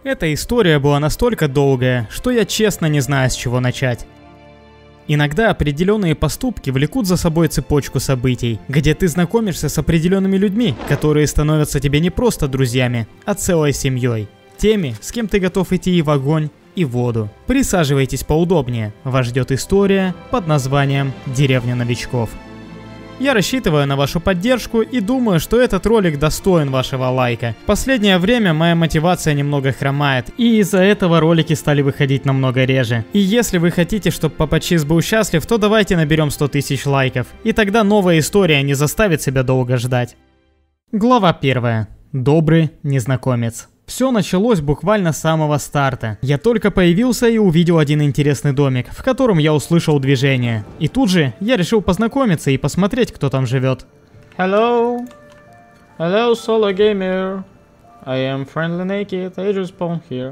Эта история была настолько долгая, что я честно не знаю, с чего начать. Иногда определенные поступки влекут за собой цепочку событий, где ты знакомишься с определенными людьми, которые становятся тебе не просто друзьями, а целой семьей. Теми, с кем ты готов идти и в огонь, и в воду. Присаживайтесь поудобнее, вас ждет история под названием «Деревня новичков». Я рассчитываю на вашу поддержку и думаю, что этот ролик достоин вашего лайка. В последнее время моя мотивация немного хромает, и из-за этого ролики стали выходить намного реже. И если вы хотите, чтобы Папа Чиз был счастлив, то давайте наберем 100 000 лайков, и тогда новая история не заставит себя долго ждать. Глава 1. Добрый незнакомец. Все началось буквально с самого старта. Я только появился и увидел один интересный домик, в котором я услышал движение. И тут же я решил познакомиться и посмотреть, кто там живет. Hello. Hello, solo gamer. I am friendly naked. I just spawned here.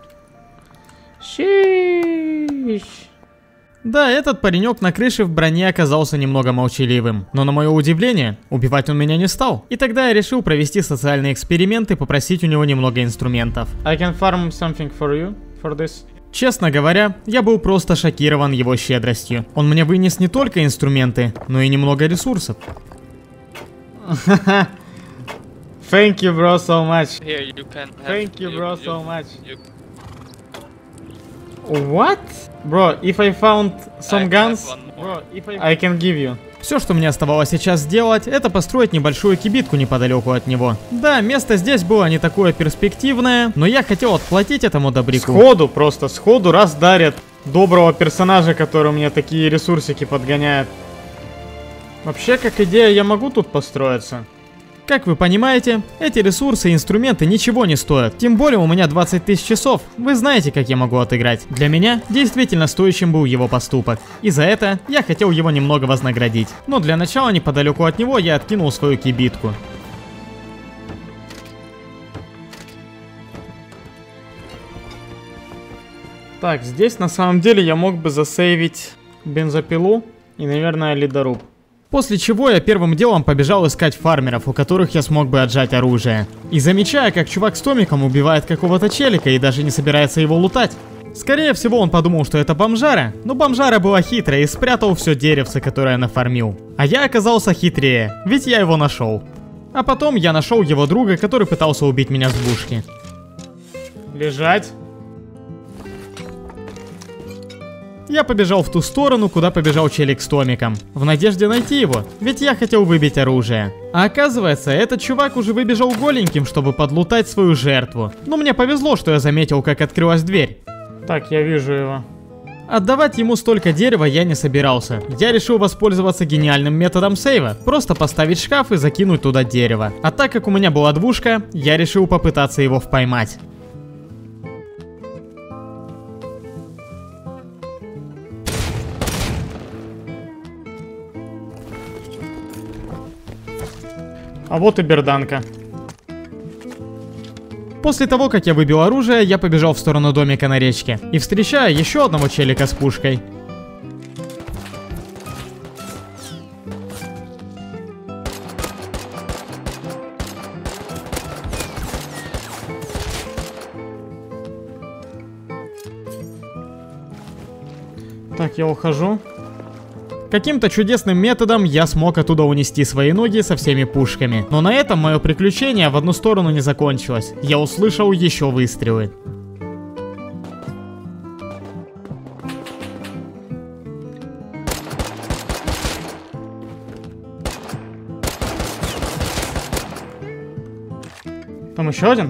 Sheesh. Да, этот паренек на крыше в броне оказался немного молчаливым, но на мое удивление, убивать он меня не стал. И тогда я решил провести социальный эксперимент и попросить у него немного инструментов. I can farm something for you, for this. Честно говоря, я был просто шокирован его щедростью. Он мне вынес не только инструменты, но и немного ресурсов. Thank you, bro, so much. Here you can have, Thank you, bro, so much. You What? Bro, if I found some I guns, have one more. bro, if I can give you. Все, что мне оставалось сейчас сделать, это построить небольшую кибитку неподалеку от него. Да, место здесь было не такое перспективное, но я хотел отплатить этому добряку. Сходу, просто сходу раз дарят доброго персонажа, который мне такие ресурсики подгоняет. Вообще, как идея, я могу тут построиться. Как вы понимаете, эти ресурсы и инструменты ничего не стоят. Тем более у меня 20 000 часов. Вы знаете, как я могу отыграть. Для меня действительно стоящим был его поступок. И за это я хотел его немного вознаградить. Но для начала неподалеку от него я откинул свою кибитку. Так, здесь на самом деле я мог бы засейвить бензопилу и, наверное, ледоруб. После чего я первым делом побежал искать фармеров, у которых я смог бы отжать оружие. И замечая, как чувак с томиком убивает какого-то челика и даже не собирается его лутать. Скорее всего, он подумал, что это бомжара, но бомжара была хитрая и спрятал все деревце, которое нафармил. А я оказался хитрее, ведь я его нашел. А потом я нашел его друга, который пытался убить меня с бушки. Лежать. Я побежал в ту сторону, куда побежал челик с томиком, в надежде найти его, ведь я хотел выбить оружие. А оказывается, этот чувак уже выбежал голеньким, чтобы подлутать свою жертву. Но мне повезло, что я заметил, как открылась дверь. Так, я вижу его. Отдавать ему столько дерева я не собирался. Я решил воспользоваться гениальным методом сейва, просто поставить шкаф и закинуть туда дерево. А так как у меня была двушка, я решил попытаться его впоймать. А вот и берданка. После того, как я выбил оружие, я побежал в сторону домика на речке. И встречаю еще одного челика с пушкой. Так, я ухожу. Каким-то чудесным методом я смог оттуда унести свои ноги со всеми пушками. Но на этом мое приключение в одну сторону не закончилось. Я услышал еще выстрелы. Там еще один?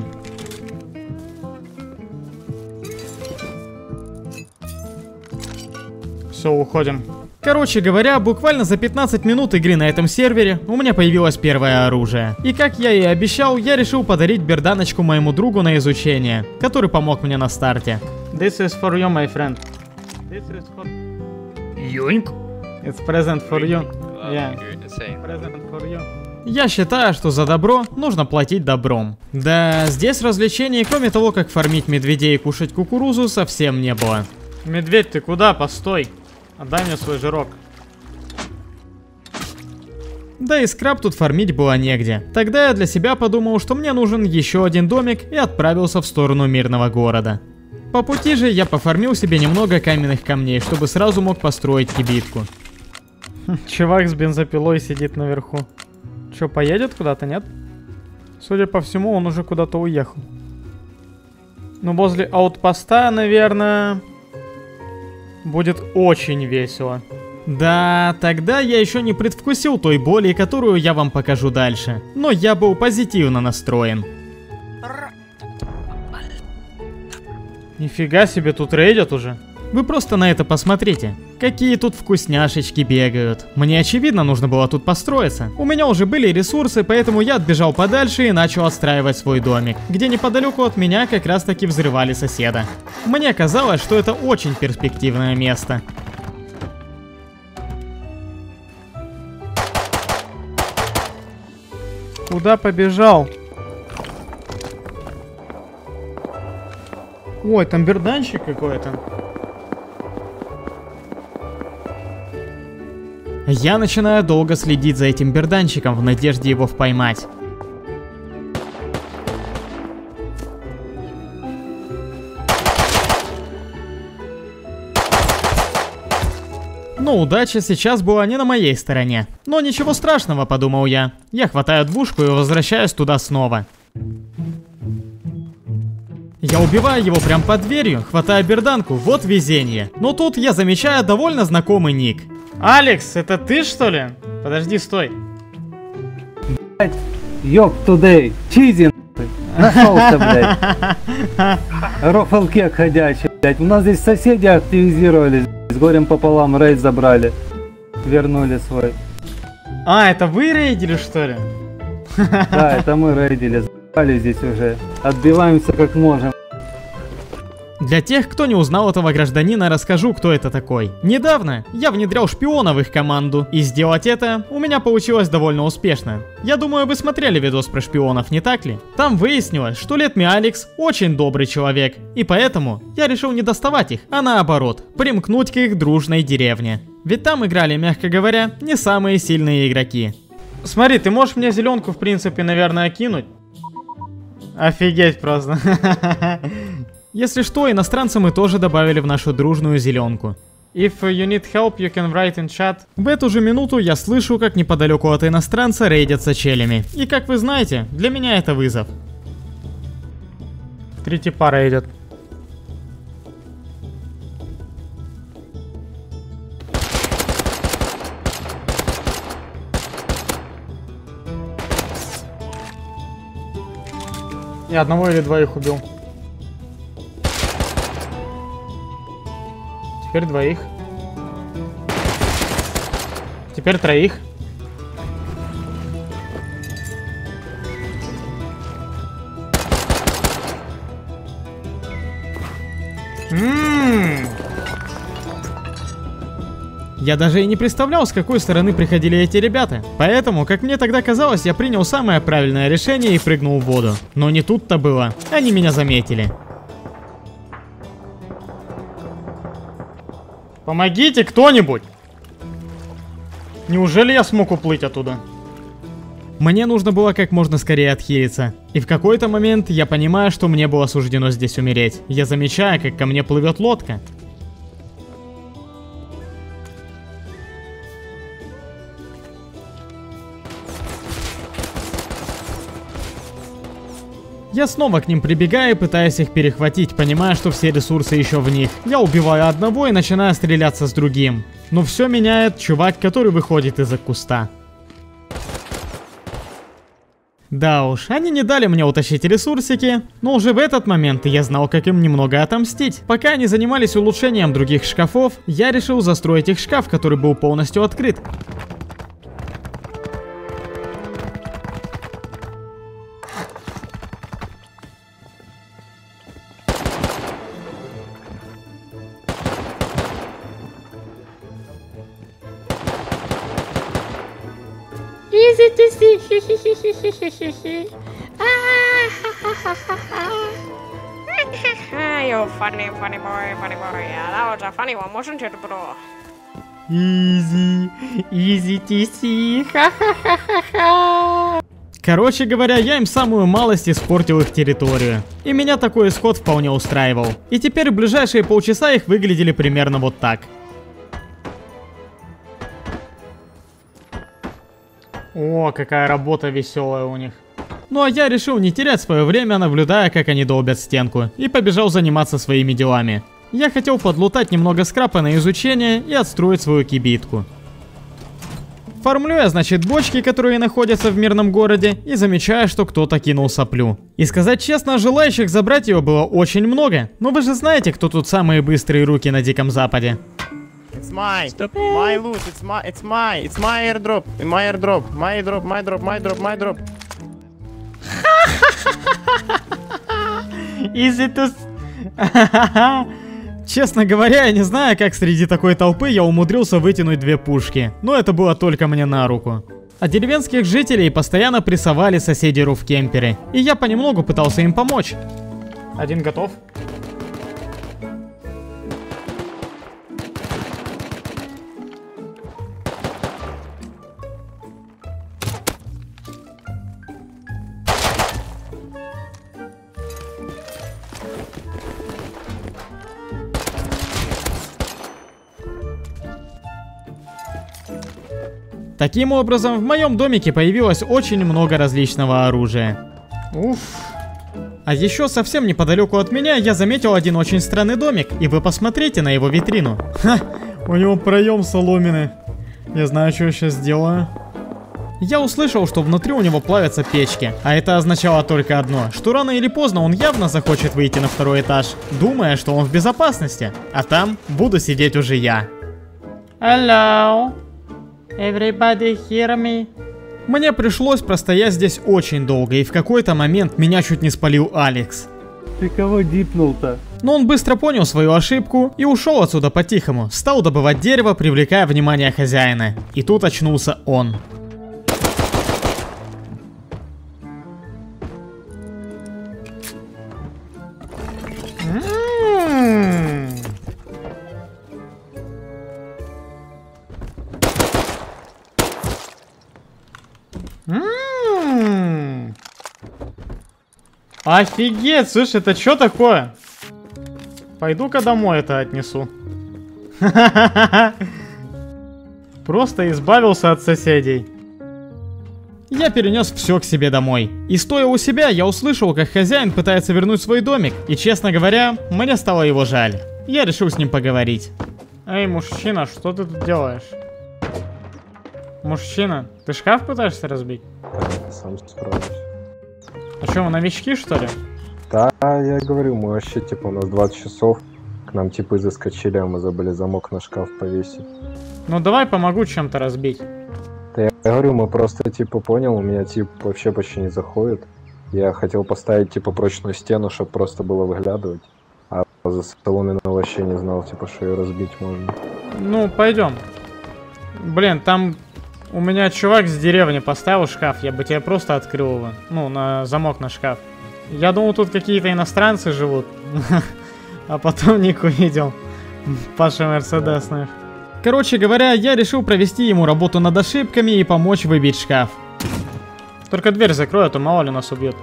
Все, уходим. Короче говоря, буквально за 15 минут игры на этом сервере у меня появилось первое оружие. И как я и обещал, я решил подарить берданочку моему другу на изучение, который помог мне на старте. This is for you, my friend. This is for... Юньк? It's present for you. Wow, Yeah. you're insane. Present for you. Я считаю, что за добро нужно платить добром. Да, здесь развлечений, кроме того, как фармить медведей и кушать кукурузу, совсем не было. Медведь, ты куда? Постой. Отдай мне свой жирок. Да и скраб тут фармить было негде. Тогда я для себя подумал, что мне нужен еще один домик и отправился в сторону мирного города. По пути же я пофармил себе немного каменных камней, чтобы сразу мог построить кибитку. Чувак с бензопилой сидит наверху. Че, поедет куда-то, нет? Судя по всему, он уже куда-то уехал. Ну, возле аутпоста, наверное, будет очень весело. Да, тогда я еще не предвкусил той боли, которую я вам покажу дальше. Но я был позитивно настроен. Нифига себе, тут рейдят уже. Вы просто на это посмотрите. Какие тут вкусняшечки бегают. Мне очевидно нужно было тут построиться. У меня уже были ресурсы, поэтому я отбежал подальше и начал отстраивать свой домик, где неподалеку от меня как раз таки взрывали соседа. Мне казалось, что это очень перспективное место. Куда побежал? Ой, там берданчик какой-то. Я начинаю долго следить за этим берданчиком в надежде его поймать. Но удача сейчас была не на моей стороне. Но ничего страшного, подумал я. Я хватаю двушку и возвращаюсь туда снова. Я убиваю его прям под дверью, хватаю берданку, вот везение. Но тут я замечаю довольно знакомый ник. Алекс, это ты, что ли? Подожди, стой. Блять, ёб тудей, чизи, нашелся, блядь. Рофлкек ходячий, блядь. У нас здесь соседи активизировались, с горем пополам рейд забрали. Вернули свой. А, это вы рейдили, что ли? Да, это мы рейдили, забрали здесь уже. Отбиваемся как можем. Для тех, кто не узнал этого гражданина, расскажу, кто это такой. Недавно я внедрял шпиона в их команду, и сделать это у меня получилось довольно успешно. Я думаю, вы смотрели видос про шпионов, не так ли? Там выяснилось, что Let Me Alex очень добрый человек, и поэтому я решил не доставать их, а наоборот, примкнуть к их дружной деревне. Ведь там играли, мягко говоря, не самые сильные игроки. Смотри, ты можешь мне зеленку, в принципе, наверное, кинуть? Офигеть просто. Если что, иностранца мы тоже добавили в нашу дружную зеленку. If you need help, you can write in chat. В эту же минуту я слышу, как неподалеку от иностранца рейдятся челями. И как вы знаете, для меня это вызов. 3 типа рейдят. Я одного или двоих убил. Теперь двоих. Теперь троих. Я даже и не представлял, с какой стороны приходили эти ребята. Поэтому, как мне тогда казалось, я принял самое правильное решение и прыгнул в воду. Но не тут-то было. Они меня заметили. Помогите кто-нибудь! Неужели я смог уплыть оттуда? Мне нужно было как можно скорее отхилиться. И в какой-то момент я понимаю, что мне было суждено здесь умереть. Я замечаю, как ко мне плывет лодка. Я снова к ним прибегаю, пытаясь их перехватить, понимая, что все ресурсы еще в них. Я убиваю одного и начинаю стреляться с другим. Но все меняет чувак, который выходит из-за куста. Да уж, они не дали мне утащить ресурсики, но уже в этот момент я знал, как им немного отомстить. Пока они занимались улучшением других шкафов, я решил застроить их шкаф, который был полностью открыт. Easy to see. You funny boy. Yeah, that was a funny one, wasn't it, bro? Изи, изи тиси, ха-ха-ха-ха-ха. Короче говоря, я им самую малость испортил их территорию. И меня такой исход вполне устраивал. И теперь в ближайшие полчаса их выглядели примерно вот так. О, какая работа веселая у них. Ну а я решил не терять свое время, наблюдая, как они долбят стенку, и побежал заниматься своими делами. Я хотел подлутать немного скрапа на изучение и отстроить свою кибитку. Фармлю я, значит, бочки, которые находятся в мирном городе, и замечаю, что кто-то кинул соплю. И сказать честно, желающих забрать ее было очень много, но вы же знаете, кто тут самые быстрые руки на Диком Западе. It's my loot, it's my airdrop, my drop. Easy to... Честно говоря, я не знаю, как среди такой толпы я умудрился вытянуть 2 пушки, но это было только мне на руку. А деревенских жителей постоянно прессовали соседи руф-кемперы, и я понемногу пытался им помочь. Один готов. Таким образом, в моем домике появилось очень много различного оружия. Уф. А еще совсем неподалеку от меня я заметил один очень странный домик, и вы посмотрите на его витрину. Ха, у него проем соломенный. Я знаю, что я сейчас сделаю. Я услышал, что внутри у него плавятся печки, а это означало только одно, что рано или поздно он явно захочет выйти на 2-й этаж, думая, что он в безопасности, а там буду сидеть уже я. Hello. Everybody hear me? Мне пришлось простоять здесь очень долго, и в какой-то момент меня чуть не спалил Алекс. Ты кого дипнул-то? Но он быстро понял свою ошибку и ушел отсюда по-тихому, стал добывать дерево, привлекая внимание хозяина. И тут очнулся он. Офигеть, слушай, это что такое? Пойду-ка домой это отнесу. Просто избавился от соседей. Я перенес все к себе домой. И стоя у себя, я услышал, как хозяин пытается вернуть свой домик. И, честно говоря, мне стало его жаль. Я решил с ним поговорить. Эй, мужчина, что ты тут делаешь? Мужчина, ты шкаф пытаешься разбить? Сам справлюсь. А что, мы новички, что ли? Да, я говорю, мы вообще, типа, у нас 20 часов, к нам типы заскочили, а мы забыли замок на шкаф повесить. Ну давай помогу чем-то разбить. Да я говорю, мы просто, типа, понял, у меня тип вообще почти не заходит. Я хотел поставить, типа, прочную стену, чтобы просто было выглядывать. А за соломину вообще не знал, типа, что ее разбить можно. Ну, пойдем. Блин, там у меня чувак с деревни поставил шкаф, я бы тебе просто открыл его. Ну, на замок на шкаф. Я думал, тут какие-то иностранцы живут. А потом ник увидел. Паша Мерседесных. Короче говоря, я решил провести ему работу над ошибками и помочь выбить шкаф. Только дверь закрой, а то мало ли нас убьет.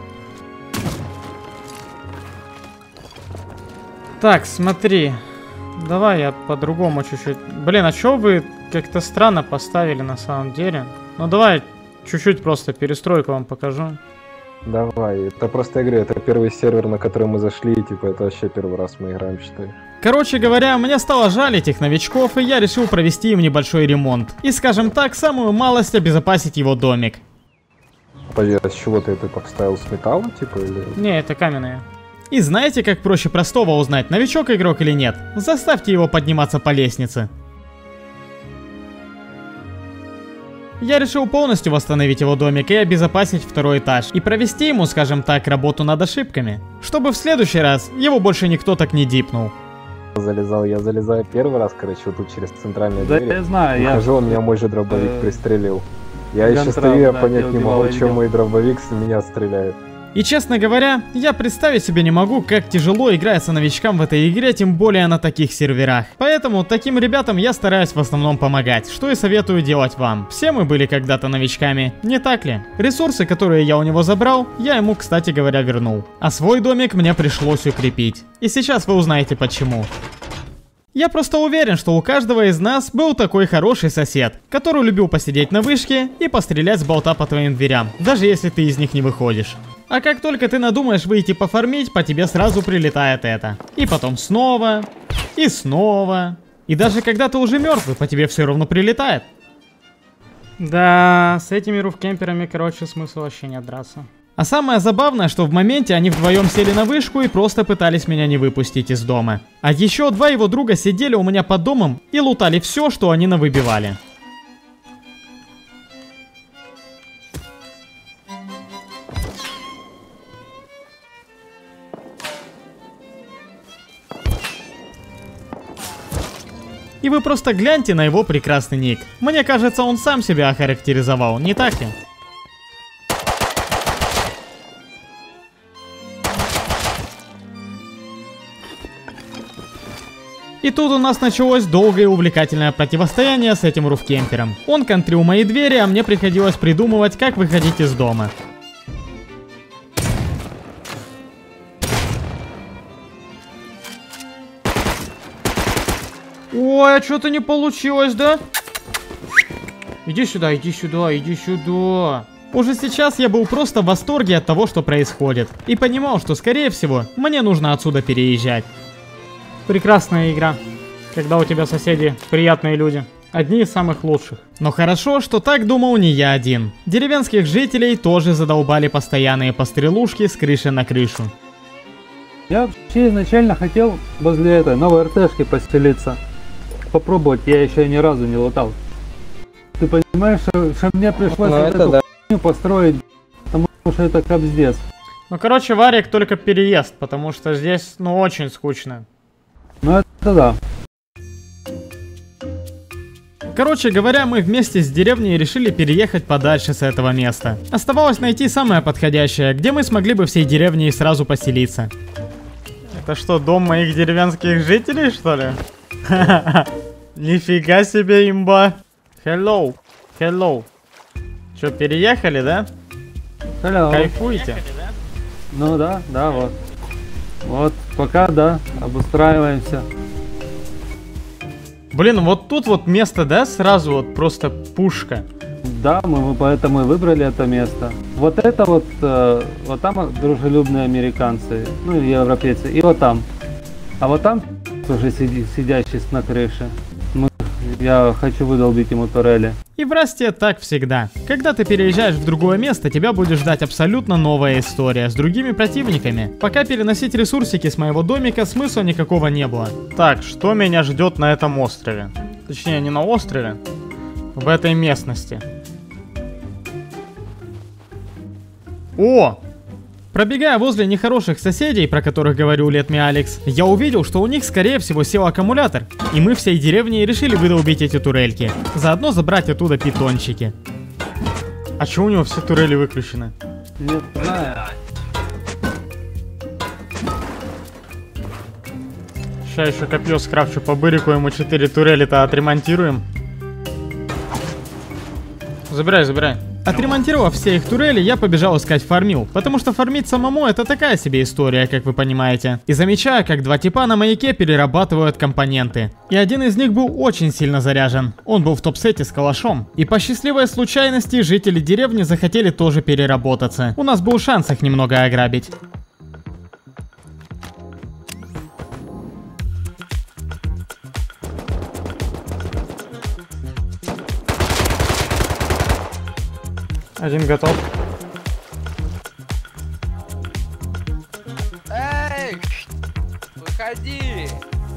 Так, смотри. Давай я по-другому чуть-чуть. Блин, а чё вы как-то странно поставили на самом деле? Ну давай чуть-чуть просто перестройку вам покажу. Давай, это просто, я говорю, это первый сервер, на который мы зашли, и, типа, это вообще первый раз мы играем, считай. Короче говоря, мне стало жаль этих новичков, и я решил провести им небольшой ремонт. И, скажем так, самую малость обезопасить его домик. Подожди, а с чего ты это поставил, с металла, типа, или... Не, это каменные. И знаете, как проще простого узнать, новичок игрок или нет? Заставьте его подниматься по лестнице. Я решил полностью восстановить его домик и обезопасить 2-й этаж. И провести ему, скажем так, работу над ошибками. Чтобы в следующий раз его больше никто так не дипнул. Я залезаю первый раз, короче, вот тут через центральную Да дверь. я знаю, я... Выхожу, он меня мой же дробовик пристрелил. Я еще Гантрап, стою, я да, понять я не убивал, могу, я чем видел. мой дробовик с меня стреляет. И честно говоря, я представить себе не могу, как тяжело играется новичкам в этой игре, тем более на таких серверах. Поэтому таким ребятам я стараюсь в основном помогать, что и советую делать вам. Все мы были когда-то новичками, не так ли? Ресурсы, которые я у него забрал, я ему, кстати говоря, вернул. А свой домик мне пришлось укрепить. И сейчас вы узнаете почему. Я просто уверен, что у каждого из нас был такой хороший сосед, который любил посидеть на вышке и пострелять с болта по твоим дверям, даже если ты из них не выходишь. А как только ты надумаешь выйти пофармить, по тебе сразу прилетает это. И потом снова, и снова. И даже когда ты уже мертвый, по тебе все равно прилетает. Да, с этими руфкемперами, короче, смысла вообще нет драться. А самое забавное, что в моменте они вдвоем сели на вышку и просто пытались меня не выпустить из дома. А еще два его друга сидели у меня под домом и лутали все, что они навыбивали. И вы просто гляньте на его прекрасный ник. Мне кажется, он сам себя охарактеризовал, не так ли? И тут у нас началось долгое и увлекательное противостояние с этим руфкемпером. Он контрил мои двери, а мне приходилось придумывать, как выходить из дома. Ой, а что-то не получилось, да? Иди сюда, иди сюда, иди сюда. Уже сейчас я был просто в восторге от того, что происходит. И понимал, что скорее всего, мне нужно отсюда переезжать. Прекрасная игра, когда у тебя соседи приятные люди. Одни из самых лучших. Но хорошо, что так думал не я один. Деревенских жителей тоже задолбали постоянные пострелушки с крыши на крышу. Я вообще изначально хотел возле этой новой РТшки поселиться. Попробовать, я еще ни разу не лутал. Ты понимаешь, что мне пришлось вот эту хуйню построить, потому что это капздец. Ну, короче, Варик только переезд, потому что здесь, ну, очень скучно. Ну, это да. Короче говоря, мы вместе с деревней решили переехать подальше с этого места. Оставалось найти самое подходящее, где мы смогли бы всей деревней сразу поселиться. Это что, дом моих деревенских жителей, что ли? Нифига себе, имба. Hello, hello. Че, переехали, да? Hello. Кайфуете? Ну да, да, вот. Вот, пока, да, обустраиваемся. Блин, вот тут вот место, да, сразу вот просто пушка. Да, мы поэтому и выбрали это место. Вот это вот, вот там дружелюбные американцы, ну и европейцы, и вот там. А вот там уже сидящий на крыше. Я хочу выдолбить ему турели. И в Расте так всегда. Когда ты переезжаешь в другое место, тебя будет ждать абсолютно новая история с другими противниками. Пока переносить ресурсики с моего домика смысла никакого не было. Так, что меня ждет на этом острове? Точнее, не на острове, в этой местности. О! Пробегая возле нехороших соседей, про которых говорил Let Me Alex, я увидел, что у них скорее всего сел аккумулятор. И мы всей деревней решили выдолбить эти турельки. Заодно забрать оттуда питончики. А чего у него все турели выключены? Не знаю. Сейчас еще копье скрафчу по бырику, ему 4 турели-то отремонтируем. Забирай, забирай. Отремонтировав все их турели, я побежал искать фармил, потому что фармить самому это такая себе история, как вы понимаете. И замечаю, как два типа на маяке перерабатывают компоненты. И один из них был очень сильно заряжен. Он был в топ-сете с калашом. И по счастливой случайности жители деревни захотели тоже переработаться. У нас был шанс их немного ограбить. Один готов. Эй! Выходи!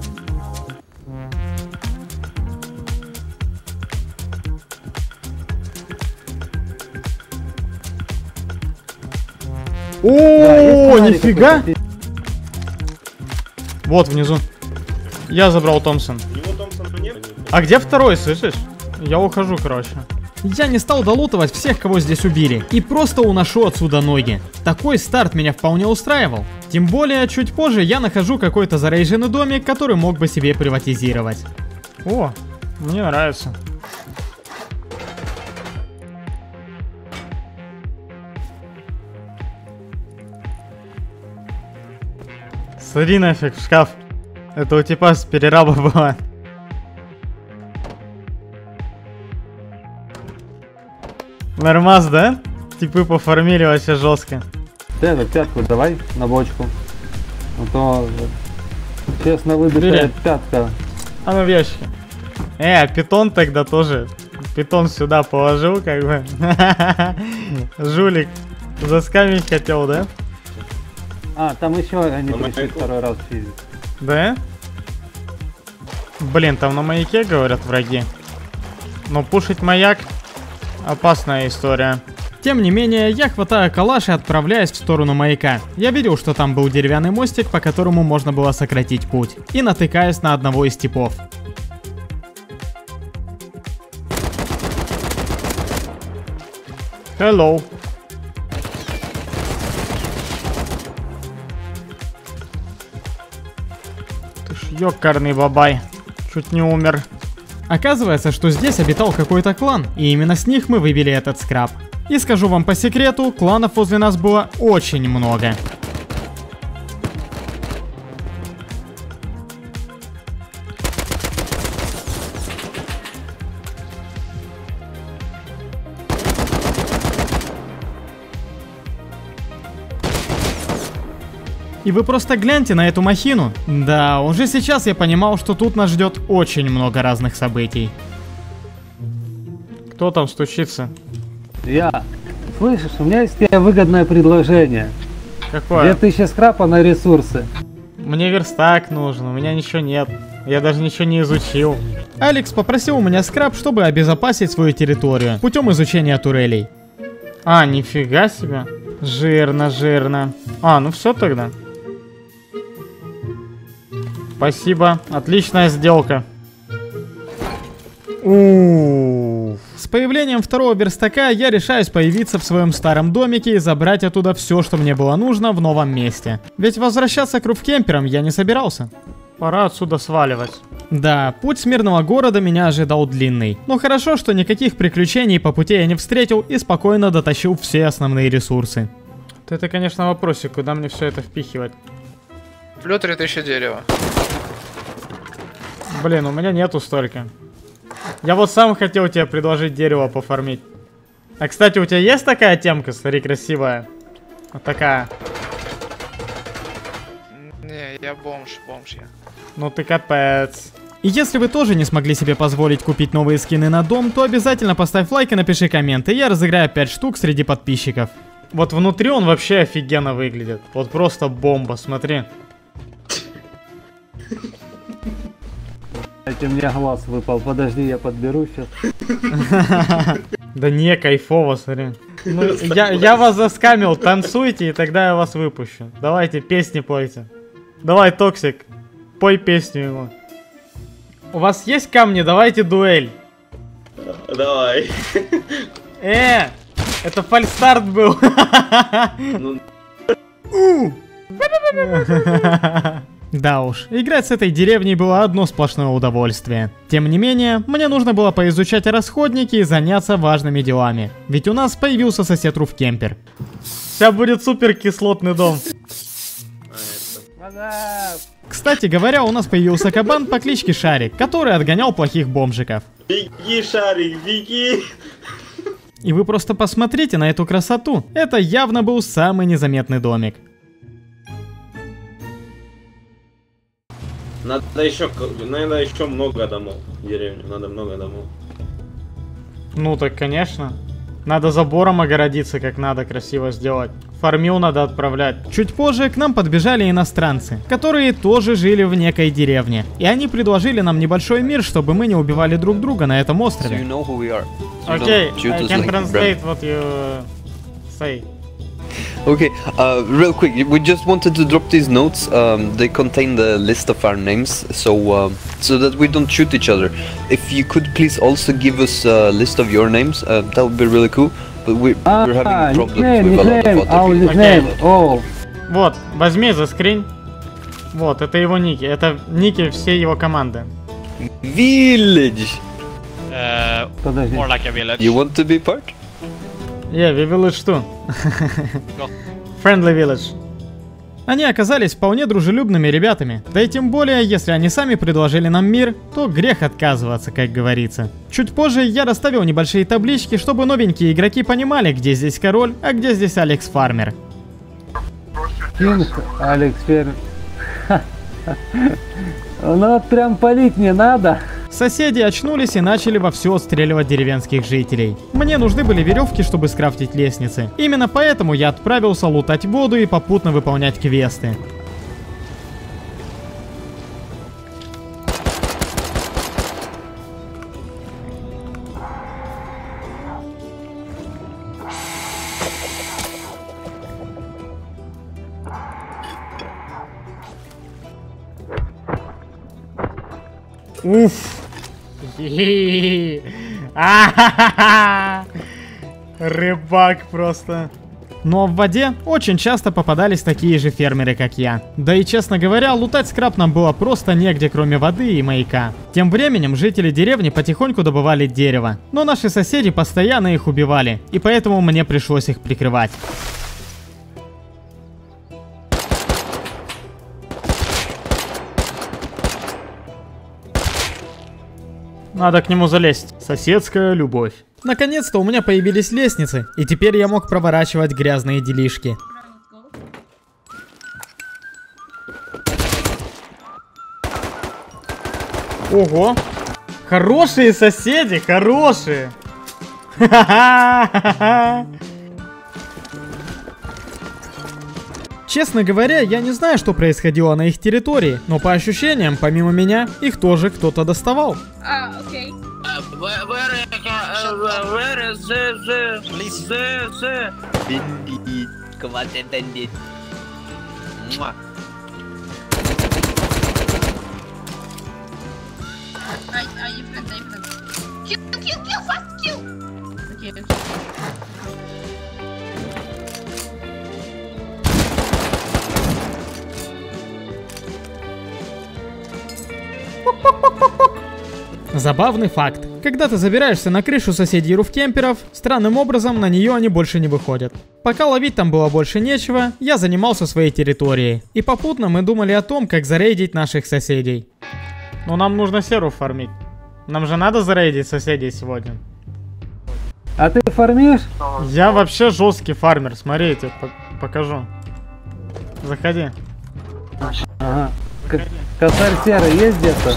О, нифига! Вот внизу. Я забрал Томпсон. А где второй, слышишь? Я ухожу, короче. Я не стал долутывать всех, кого здесь убили, и просто уношу отсюда ноги. Такой старт меня вполне устраивал. Тем более, чуть позже я нахожу какой-то зарейженный домик, который мог бы себе приватизировать. О, мне нравится. Смотри нафиг в шкаф. Это у типа с перераба была. Нормас, да? Типы пофармили вообще жестко. Ты эту пятку давай на бочку. А то честно выбитая пятка. А ну в ящике. А питон тогда тоже. Питон сюда положил, как бы. Жулик. Заскамить хотел, да? А, там еще они пришли второй раз физик. Да? Блин, там на маяке, говорят, враги. Но пушить маяк опасная история. Тем не менее, я хватаю калаш и отправляюсь в сторону маяка. Я видел, что там был деревянный мостик, по которому можно было сократить путь. И натыкаюсь на одного из типов. Hello. Ты ж ёкарный бабай. Чуть не умер. Оказывается, что здесь обитал какой-то клан, и именно с них мы выбили этот скраб. И скажу вам по секрету, кланов возле нас было очень много. И вы просто гляньте на эту махину. Да, уже сейчас я понимал, что тут нас ждет очень много разных событий. Кто там стучится? Я. Слышишь, у меня есть тебе выгодное предложение. Какое? 2000 скрапа на ресурсы. Мне верстак нужен, у меня ничего нет. Я даже ничего не изучил. Алекс попросил у меня скраб, чтобы обезопасить свою территорию путем изучения турелей. А, нифига себе. Жирно, жирно. А, ну все тогда. Спасибо, отличная сделка. С появлением второго верстака я решаюсь появиться в своем старом домике и забрать оттуда все, что мне было нужно в новом месте. Ведь возвращаться к руфкемперам я не собирался. Пора отсюда сваливать. Да, путь с мирного города меня ожидал длинный. Но хорошо, что никаких приключений по пути я не встретил и спокойно дотащил все основные ресурсы. Это, конечно, вопросик, куда мне все это впихивать. Плюс 3000 дерева. Блин, у меня нету столько. Я вот сам хотел тебе предложить дерево пофармить. А, кстати, у тебя есть такая темка, смотри, красивая? Вот такая. Не, я бомж я. Ну ты капец. И если вы тоже не смогли себе позволить купить новые скины на дом, то обязательно поставь лайк и напиши коммент, и я разыграю 5 штук среди подписчиков. Вот внутри он вообще офигенно выглядит. Вот просто бомба, смотри. Кстати, у меня глаз выпал. Подожди, я подберу сейчас. Да не, кайфово, смотри. Ну, я вас заскамил, танцуйте, и тогда я вас выпущу. Давайте, песни пойте. Давай, Токсик, пой песню ему. У вас есть камни? Давайте дуэль. Давай. Это фальстарт был. Да уж, играть с этой деревней было одно сплошное удовольствие. Тем не менее, мне нужно было поизучать расходники и заняться важными делами. Ведь у нас появился сосед Руфкемпер. Сейчас будет супер кислотный дом. Кстати говоря, у нас появился кабан по кличке Шарик, который отгонял плохих бомжиков. Беги, Шарик, беги! И вы просто посмотрите на эту красоту. Это явно был самый незаметный домик. Надо еще много домов в деревню, надо много домов. Ну так, конечно. Надо забором огородиться, как надо, красиво сделать. Фармил надо отправлять. Чуть позже к нам подбежали иностранцы, которые тоже жили в некой деревне. И они предложили нам небольшой мир, чтобы мы не убивали друг друга на этом острове. Окей, I can translate what you say. Okay, real quick, we just wanted to drop these notes. They contain the list of our names, so that we don't shoot each other. If you could please also give us a list of your names, that would be really cool. But we're having problems with a lot of other О, Вот, возьми, заскринь. Вот, это его ники. Это ники всей его команды. Village! подожди. More like a village. You want to be part? Yeah, we village too. Friendly village. Они оказались вполне дружелюбными ребятами. Да и тем более, если они сами предложили нам мир, то грех отказываться, как говорится. Чуть позже я расставил небольшие таблички, чтобы новенькие игроки понимали, где здесь король, а где здесь Алекс Фармер. Кинг, Алекс Фермер. Ну вот прям палить не надо. Соседи очнулись и начали вовсю отстреливать деревенских жителей. Мне нужны были веревки, чтобы скрафтить лестницы. Именно поэтому я отправился лутать воду и попутно выполнять квесты. Уф. Рыбак просто. Но в воде очень часто попадались такие же фермеры, как я. Да и честно говоря, лутать скрап нам было просто негде, кроме воды и маяка. Тем временем жители деревни потихоньку добывали дерево. Но наши соседи постоянно их убивали, и поэтому мне пришлось их прикрывать. Надо к нему залезть. Соседская любовь. Наконец-то у меня появились лестницы, и теперь я мог проворачивать грязные делишки. Ого. Хорошие соседи, хорошие. Честно говоря, я не знаю, что происходило на их территории, но по ощущениям, помимо меня, их тоже кто-то доставал. Окей. Where is the Bandit. Come on, bandit. Mwah. You friend. Kill, fast kill. Okay. Забавный факт. Когда ты забираешься на крышу соседей руфкемперов, странным образом на нее они больше не выходят. Пока ловить там было больше нечего, я занимался своей территорией. И попутно мы думали о том, как зарейдить наших соседей. Ну нам нужно серу фармить. Нам же надо зарейдить соседей сегодня. А ты фармишь? Я вообще жесткий фармер, смотри, я тебе покажу. Заходи. Ага. Косарь серый есть где-то?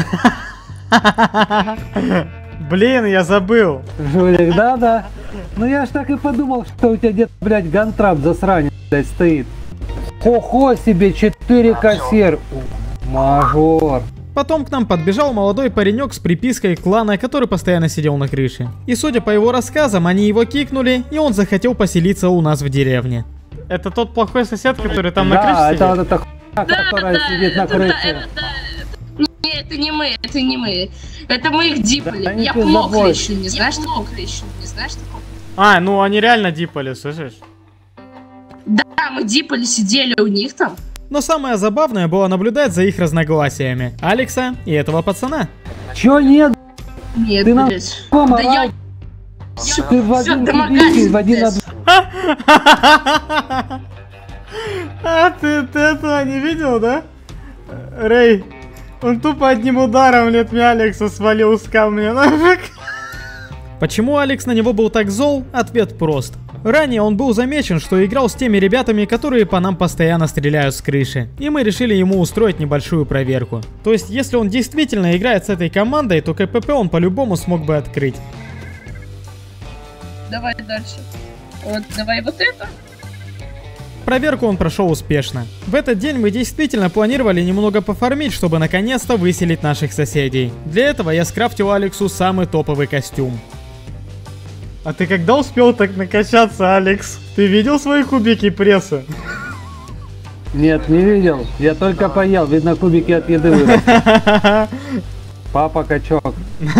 Блин, я забыл. Жулик, да. Ну я ж так и подумал, что у тебя где-то, блядь, гантрап засранец, блядь, стоит. Хо-хо себе 4 кассер. Мажор. Потом к нам подбежал молодой паренек с припиской клана, который постоянно сидел на крыше. И судя по его рассказам, они его кикнули, и он захотел поселиться у нас в деревне. Это тот плохой сосед, который там на крыше Да, сидит? это вот эта хуйня, которая сидит на крыше. Нет, это не мы. Это мы их дипали. Да, Я плохо еще не знаешь такого? А, ну они реально дипали, слышишь? Да, мы дипали, сидели у них там. Но самое забавное было наблюдать за их разногласиями. Алекса и этого пацана. Чё нет? Нет, Ты нам блядь. кома, Да я... ты в один кубик, в один А ты этого не видел, да? Рэй, он тупо одним ударом мне Алекса свалил с камня нафиг. Почему Алекс на него был так зол? Ответ прост. Ранее он был замечен, что играл с теми ребятами, которые по нам постоянно стреляют с крыши. И мы решили ему устроить небольшую проверку. То есть, если он действительно играет с этой командой, то КПП он по-любому смог бы открыть. Давай дальше. Вот, давай вот это. Проверку он прошел успешно. В этот день мы действительно планировали немного пофармить, чтобы наконец-то выселить наших соседей. Для этого я скрафтил Алексу самый топовый костюм. А ты когда успел так накачаться, Алекс? Ты видел свои кубики пресса? Нет, не видел. Я только поел. Видно, кубики от еды выросли. Папа качок.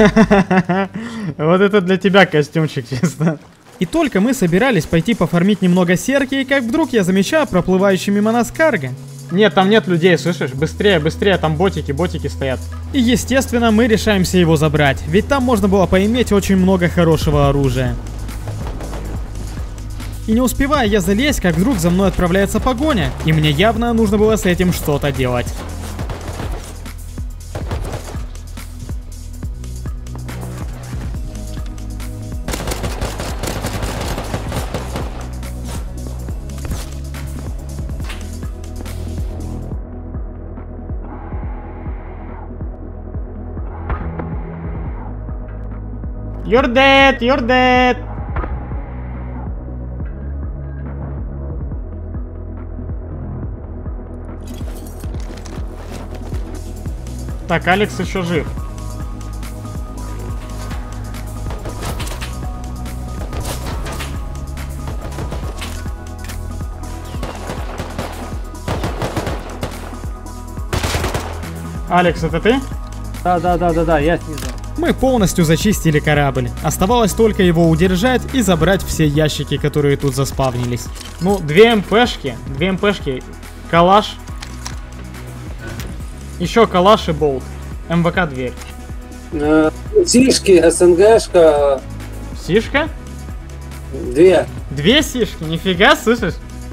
Вот это для тебя костюмчик, честно. И только мы собирались пойти пофармить немного серки, как вдруг я замечаю проплывающий мимо нас карго. Нет, там нет людей, слышишь? Быстрее, быстрее, там ботики стоят. И естественно мы решаемся его забрать, ведь там можно было поиметь очень много хорошего оружия. И не успевая я залезть, как вдруг за мной отправляется погоня, и мне явно нужно было с этим что-то делать. You're dead, you're dead. Так, Алекс еще жив. Алекс, это ты? Да, я снизу. Мы полностью зачистили корабль. Оставалось только его удержать и забрать все ящики, которые тут заспавнились. Ну, две МПшки, калаш. Еще калаш и болт. МВК дверь. Сишки, СНГшка. Сишка? Две сишки? Нифига, слышишь?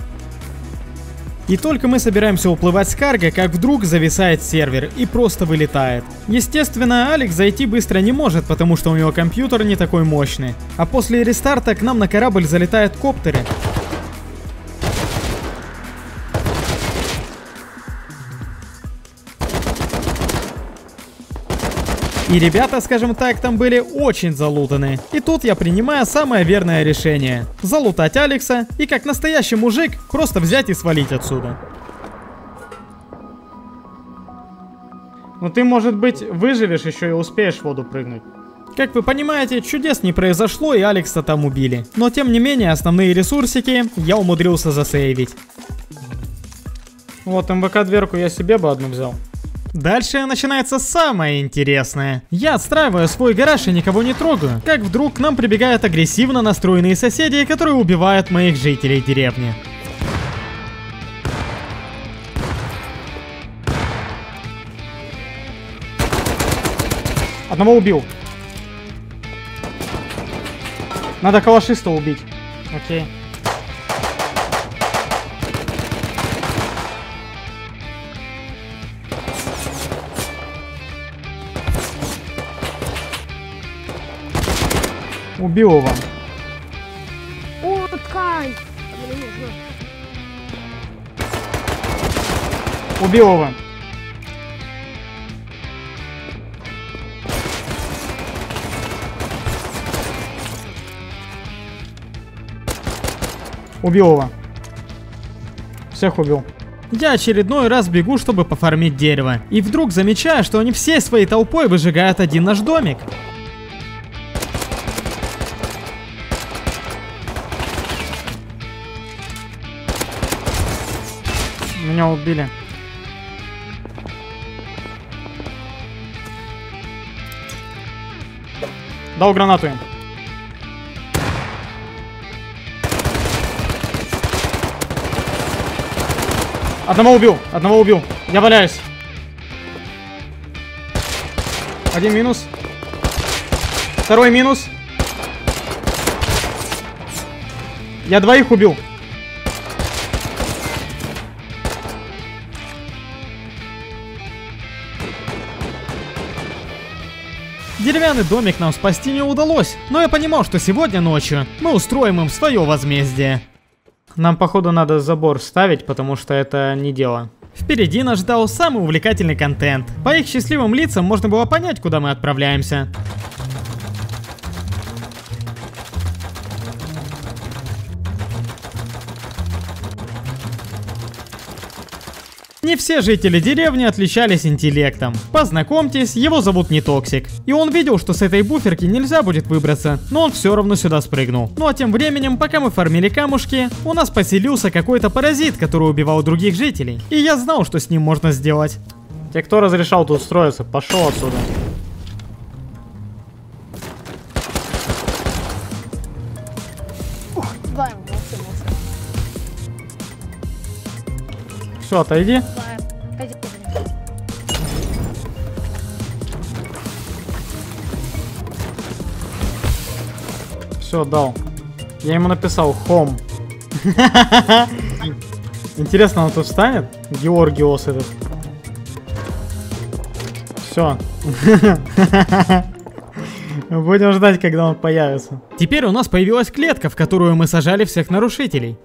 И только мы собираемся уплывать с карго, как вдруг зависает сервер и просто вылетает. Естественно, Алекс зайти быстро не может, потому что у него компьютер не такой мощный. А после рестарта к нам на корабль залетают коптеры. И ребята, скажем так, там были очень залутаны. И тут я принимаю самое верное решение. Залутать Алекса и как настоящий мужик просто взять и свалить отсюда. Ну ты, может быть, выживешь еще и успеешь в воду прыгнуть. Как вы понимаете, чудес не произошло и Алекса там убили. Но тем не менее, основные ресурсики я умудрился засейвить. Вот МВК-дверку я себе бы одну взял. Дальше начинается самое интересное. Я отстраиваю свой гараж и никого не трогаю, как вдруг к нам прибегают агрессивно настроенные соседи, которые убивают моих жителей деревни. Одного убил. Надо калашиста убить. Окей. Убил его. О, ткань! Убил его. Убил его. Всех убил. Я очередной раз бегу, чтобы пофармить дерево. И вдруг замечаю, что они всей своей толпой выжигают один наш домик. Меня убили. Дал гранату им. Одного убил. Я валяюсь. Один минус. Второй минус. Я двоих убил. Деревянный домик нам спасти не удалось, но я понимал, что сегодня ночью мы устроим им свое возмездие. Нам, походу, надо забор ставить, потому что это не дело. Впереди нас ждал самый увлекательный контент. По их счастливым лицам можно было понять, куда мы отправляемся. Не Не все жители деревни отличались интеллектом. Познакомьтесь, его зовут Нетоксик. И он видел, что с этой буферки нельзя будет выбраться, но он все равно сюда спрыгнул. Ну а тем временем, пока мы фармили камушки, у нас поселился какой-то паразит, который убивал других жителей. И я знал, что с ним можно сделать. Те, кто разрешал тут строиться, пошел отсюда. Все, отойди. Все, дал. Я ему написал home. Интересно, он тут встанет? Георгиос этот. Все. Будем ждать, когда он появится. Теперь у нас появилась клетка, в которую мы сажали всех нарушителей.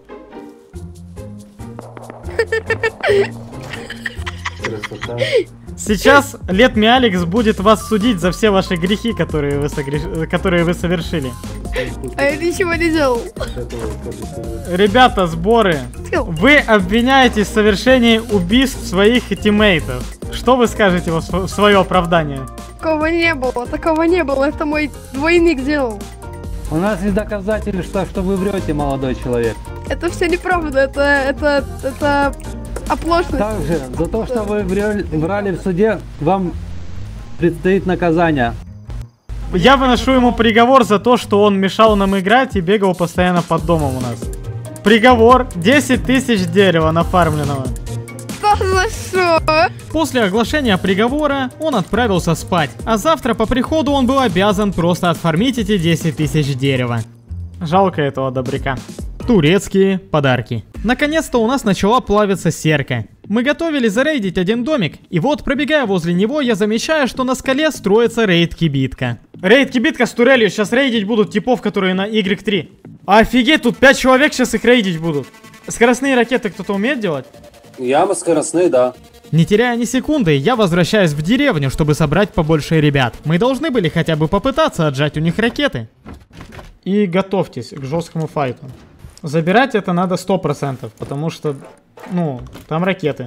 Сейчас Летми Алекс будет вас судить за все ваши грехи, которые вы совершили. А я ничего не делал. Ребята, сборы. Вы обвиняетесь в совершении убийств своих тиммейтов. Что вы скажете в свое оправдание? Такого не было, такого не было. Это мой двойник делал. У нас есть доказательства, что вы врете, молодой человек. Это все неправда, это оплошность. Также, за то, что вы врали в суде, вам предстоит наказание. Я выношу ему приговор за то, что он мешал нам играть и бегал постоянно под домом у нас. Приговор 10 тысяч дерева нафармленного. Что за что? После оглашения приговора он отправился спать, а завтра по приходу он был обязан просто отфармить эти 10 тысяч дерева. Жалко этого добряка. Турецкие подарки. Наконец-то у нас начала плавиться серка. Мы готовили зарейдить один домик, и вот, пробегая возле него, я замечаю, что на скале строится рейд-кибитка. Рейд-кибитка с турелью, сейчас рейдить будут типов, которые на Y3. Офигеть, тут 5 человек сейчас их рейдить будут. Скоростные ракеты кто-то умеет делать? Ямы скоростные, да. Не теряя ни секунды, я возвращаюсь в деревню, чтобы собрать побольше ребят. Мы должны были хотя бы попытаться отжать у них ракеты. И готовьтесь к жесткому файту. Забирать это надо 100%, потому что, ну, там ракеты.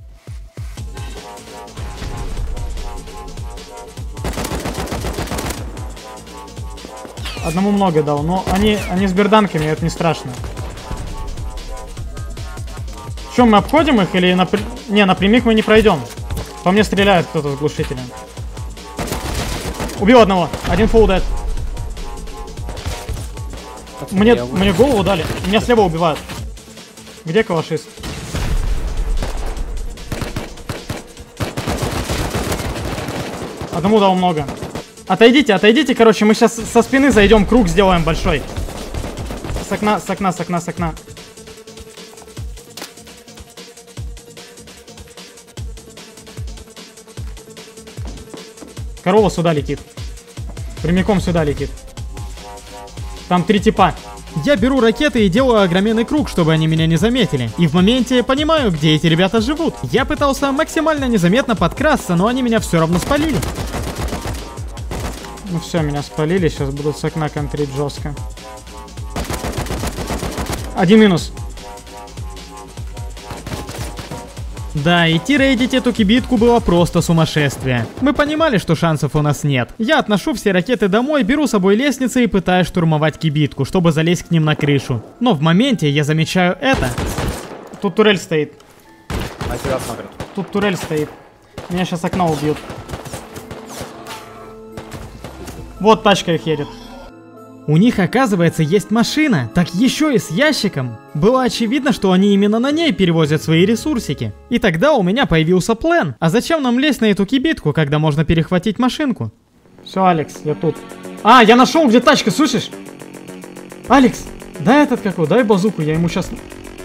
Одному много дал, но они с берданками, это не страшно. Что, мы обходим их или не, напрямик мы не пройдем. По мне стреляет кто-то с глушителем. Убил одного, один full dead. Мне голову дали, меня слева убивают. Где калашист? Одному дал много. Отойдите, короче, мы сейчас со спины зайдем, круг сделаем большой. С окна. Корова сюда летит. Прямиком сюда летит. Там 3 типа. Я беру ракеты и делаю огроменный круг, чтобы они меня не заметили. И в моменте понимаю, где эти ребята живут. Я пытался максимально незаметно подкрасться, но они меня все равно спалили. Ну все, меня спалили, сейчас будут с окна контрить жестко. Один минус. Да, идти рейдить эту кибитку было просто сумасшествие. Мы понимали, что шансов у нас нет. Я отношу все ракеты домой, беру с собой лестницы и пытаюсь штурмовать кибитку, чтобы залезть к ним на крышу. Но в моменте я замечаю это. Тут турель стоит. На тебя смотрят. Тут турель стоит. Меня сейчас окна убьют. Вот тачка их едет. У них, оказывается, есть машина, так еще и с ящиком. Было очевидно, что они именно на ней перевозят свои ресурсики. И тогда у меня появился план. А зачем нам лезть на эту кибитку, когда можно перехватить машинку? Все, Алекс, я тут. А, я нашел, где тачка, слышишь? Алекс, дай этот какой, дай базуку, я ему сейчас...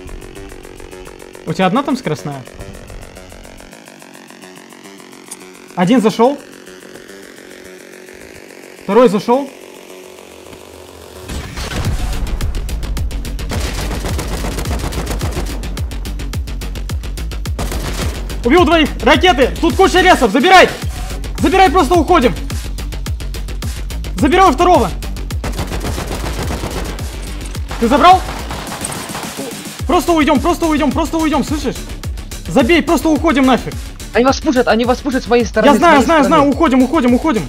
У тебя одна там скоростная? Один зашел. Второй зашел. Убил двоих! Ракеты! Тут куча лесов! Забирай! Забирай, просто уходим! Забирай второго! Ты забрал? Просто уйдем, слышишь? Забей, просто уходим нафиг. Они вас пушат с моей стороны. Я знаю, уходим.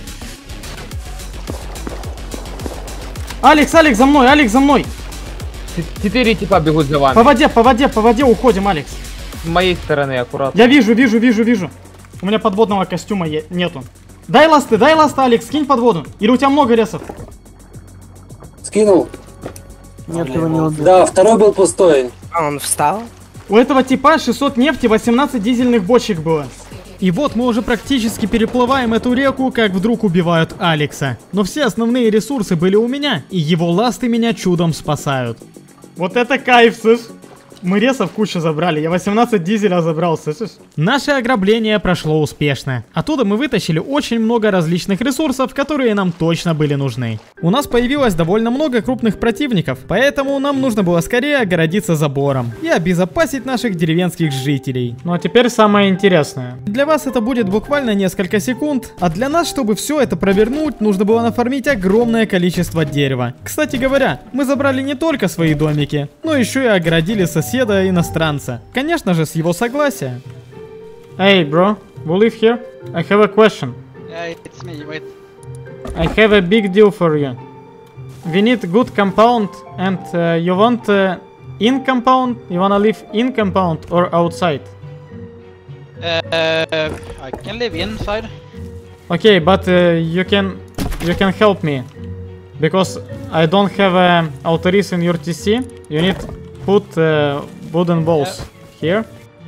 Алекс, за мной. 4 типа бегут за вами. По воде уходим, Алекс. С моей стороны, аккуратно. Я вижу. У меня подводного костюма нету. Дай ласты, Алекс, скинь под воду. Или у тебя много ресов? Скинул. Нет, его не убил. Да, второй был пустой. А он встал? У этого типа 600 нефти, 18 дизельных бочек было. И вот мы уже практически переплываем эту реку, как вдруг убивают Алекса. Но все основные ресурсы были у меня, и его ласты меня чудом спасают. Вот это кайф, слышь. Мы ресов кучу забрали, я 18 дизеля забрал, слышишь? Наше ограбление прошло успешно. Оттуда мы вытащили очень много различных ресурсов, которые нам точно были нужны. У нас появилось довольно много крупных противников, поэтому нам нужно было скорее огородиться забором и обезопасить наших деревенских жителей. Ну а теперь самое интересное. Для вас это будет буквально несколько секунд, а для нас, чтобы все это провернуть, нужно было нафармить огромное количество дерева. Кстати говоря, мы забрали не только свои домики, но еще и огородили соседа иностранца. Конечно же, с его согласия. Hey, bro, we live here? I have a question. Yeah, it's me, wait. I have a big deal for you. We need good compound and you want in compound? You wanna live in compound or outside? I can live inside. Okay, but you can help me. Because I don't have authorities in your TC. You need put wooden balls here.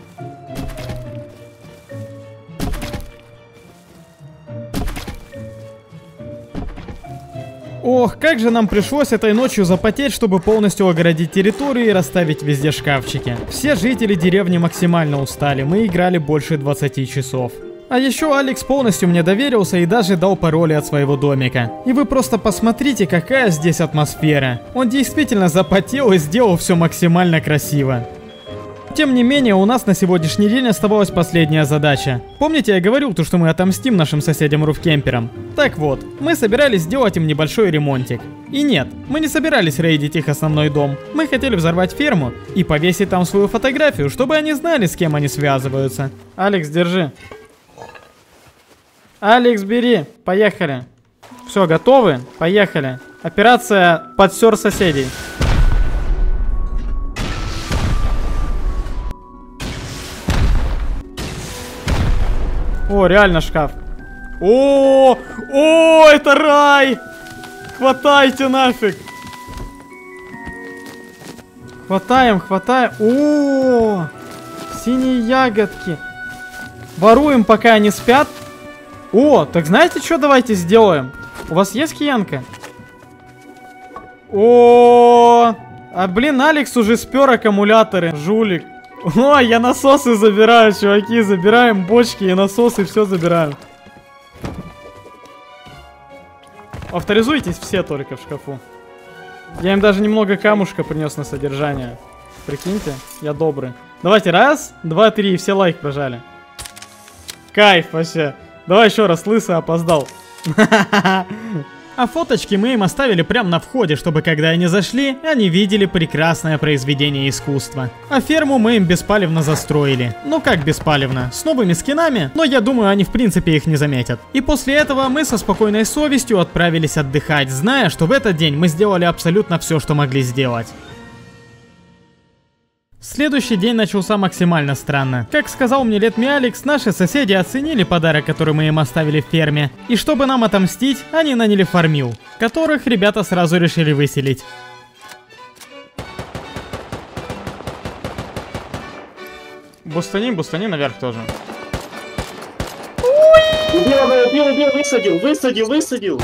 Ох, как же нам пришлось этой ночью запотеть, чтобы полностью огородить территорию и расставить везде шкафчики. Все жители деревни максимально устали, мы играли больше 20 часов. А еще Алекс полностью мне доверился и даже дал пароли от своего домика. И вы просто посмотрите, какая здесь атмосфера. Он действительно запотел и сделал все максимально красиво. Тем не менее, у нас на сегодняшний день оставалась последняя задача. Помните, я говорил, что мы отомстим нашим соседям-руфкемперам? Так вот, мы собирались сделать им небольшой ремонтик. И нет, мы не собирались рейдить их основной дом. Мы хотели взорвать ферму и повесить там свою фотографию, чтобы они знали, с кем они связываются. Алекс, держи. Алекс, бери. Поехали. Все, готовы? Поехали. Операция «Подсер соседей». О, реально шкаф. О, это рай! Хватайте нафиг. Хватаем. О, синие ягодки. Воруем, пока они спят. О, так знаете, что давайте сделаем? У вас есть киянка? О, блин, Алекс уже спер аккумуляторы, жулик. О, я насосы забираю, чуваки, забираем бочки и насосы, все забираем. Авторизуйтесь все только в шкафу. Я им даже немного камушка принес на содержание. Прикиньте, я добрый. Давайте, 1, 2, 3, все лайк прожали. Кайф вообще. Давай еще раз, лысый опоздал. А фоточки мы им оставили прямо на входе, чтобы когда они зашли, они видели прекрасное произведение искусства. А ферму мы им беспалевно застроили. Ну как беспалевно? С новыми скинами, но я думаю, они в принципе их не заметят. И после этого мы со спокойной совестью отправились отдыхать, зная, что в этот день мы сделали абсолютно все, что могли сделать. Следующий день начался максимально странно. Как сказал мне летми Алекс, наши соседи оценили подарок, который мы им оставили в ферме. И чтобы нам отомстить, они наняли фармил, которых ребята сразу решили выселить. Бустани наверх тоже. Убил, высадил.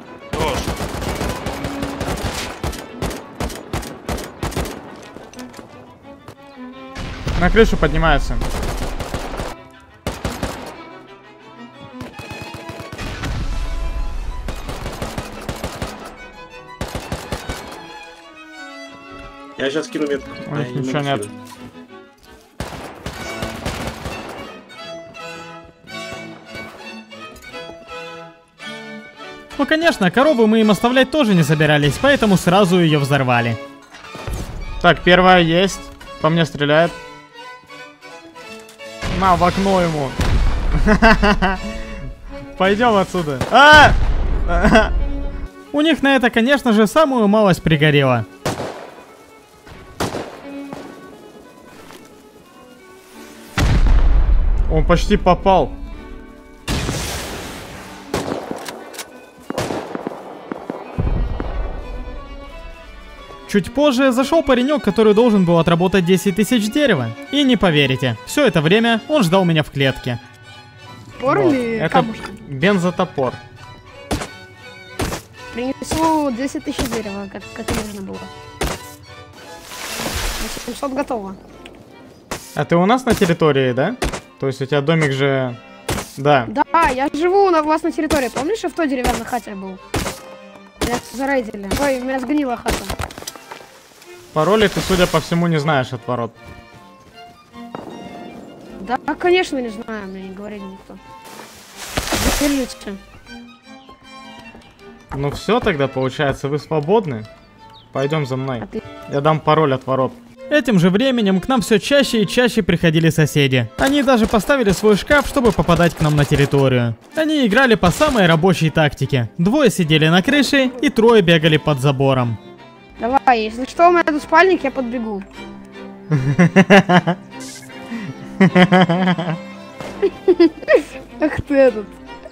На крышу поднимаются. Я сейчас кину метку. У них ничего нет. Ну конечно, корову мы им оставлять тоже не собирались, поэтому сразу ее взорвали. Так, первая есть. По мне стреляет. На, в окно ему. Пойдем отсюда. У них на это, конечно же, самую малость пригорело. Он почти попал. Чуть позже зашел паренек, который должен был отработать 10 тысяч дерева. И не поверите, все это время он ждал меня в клетке. Топор или Это камушек? бензотопор. Принесу 10 тысяч дерева, как и нужно было. 800 готово. А ты у нас на территории, да? То есть у тебя домик же... Да. Да, я живу у вас на территории. Помнишь, я в той деревянной хате был? Меня зарейдили. Ой, у меня сгнила хата. Пароли ты, судя по всему, не знаешь от ворот. Да, конечно, не знаю, мне не говорили никто. Держите. Ну все, тогда получается, вы свободны. Пойдем за мной. Я дам пароль от ворот. Этим же временем к нам все чаще и чаще приходили соседи. Они даже поставили свой шкаф, чтобы попадать к нам на территорию. Они играли по самой рабочей тактике. Двое сидели на крыше и трое бегали под забором. Давай, если что, у меня тут спальник, я подбегу. Ах ты этот.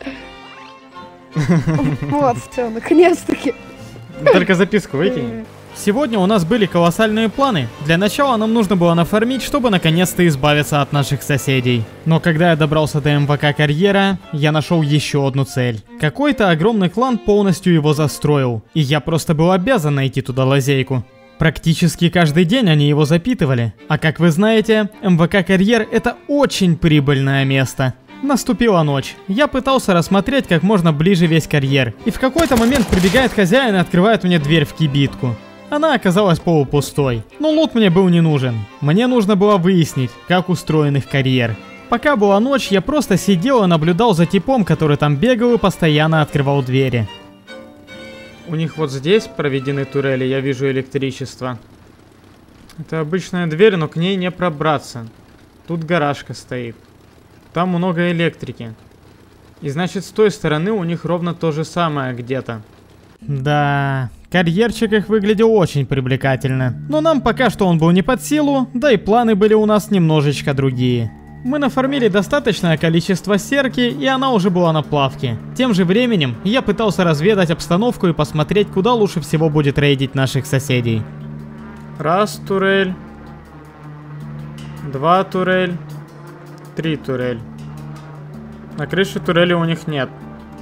Вот, все, наконец-таки. Только записку выкинь. Сегодня у нас были колоссальные планы. Для начала нам нужно было нафармить, чтобы наконец-то избавиться от наших соседей. Но когда я добрался до МВК карьера, я нашел еще одну цель. Какой-то огромный клан полностью его застроил, и я просто был обязан найти туда лазейку. Практически каждый день они его запитывали. А как вы знаете, МВК карьер — это очень прибыльное место. Наступила ночь. Я пытался рассмотреть как можно ближе весь карьер. И в какой-то момент прибегает хозяин и открывает мне дверь в кибитку. Она оказалась полупустой, но лут мне был не нужен. Мне нужно было выяснить, как устроен их карьер. Пока была ночь, я просто сидел и наблюдал за типом, который там бегал и постоянно открывал двери. У них вот здесь проведены турели, я вижу электричество. Это обычная дверь, но к ней не пробраться. Тут гаражка стоит. Там много электрики. И значит, с той стороны у них ровно то же самое где-то. Да, карьерчик их выглядел очень привлекательно. Но нам пока что он был не под силу, да и планы были у нас немножечко другие. Мы нафармили достаточное количество серки, и она уже была на плавке. Тем же временем я пытался разведать обстановку и посмотреть, куда лучше всего будет рейдить наших соседей. Раз турель. 2 турель. 3 турель. На крыше турели у них нет.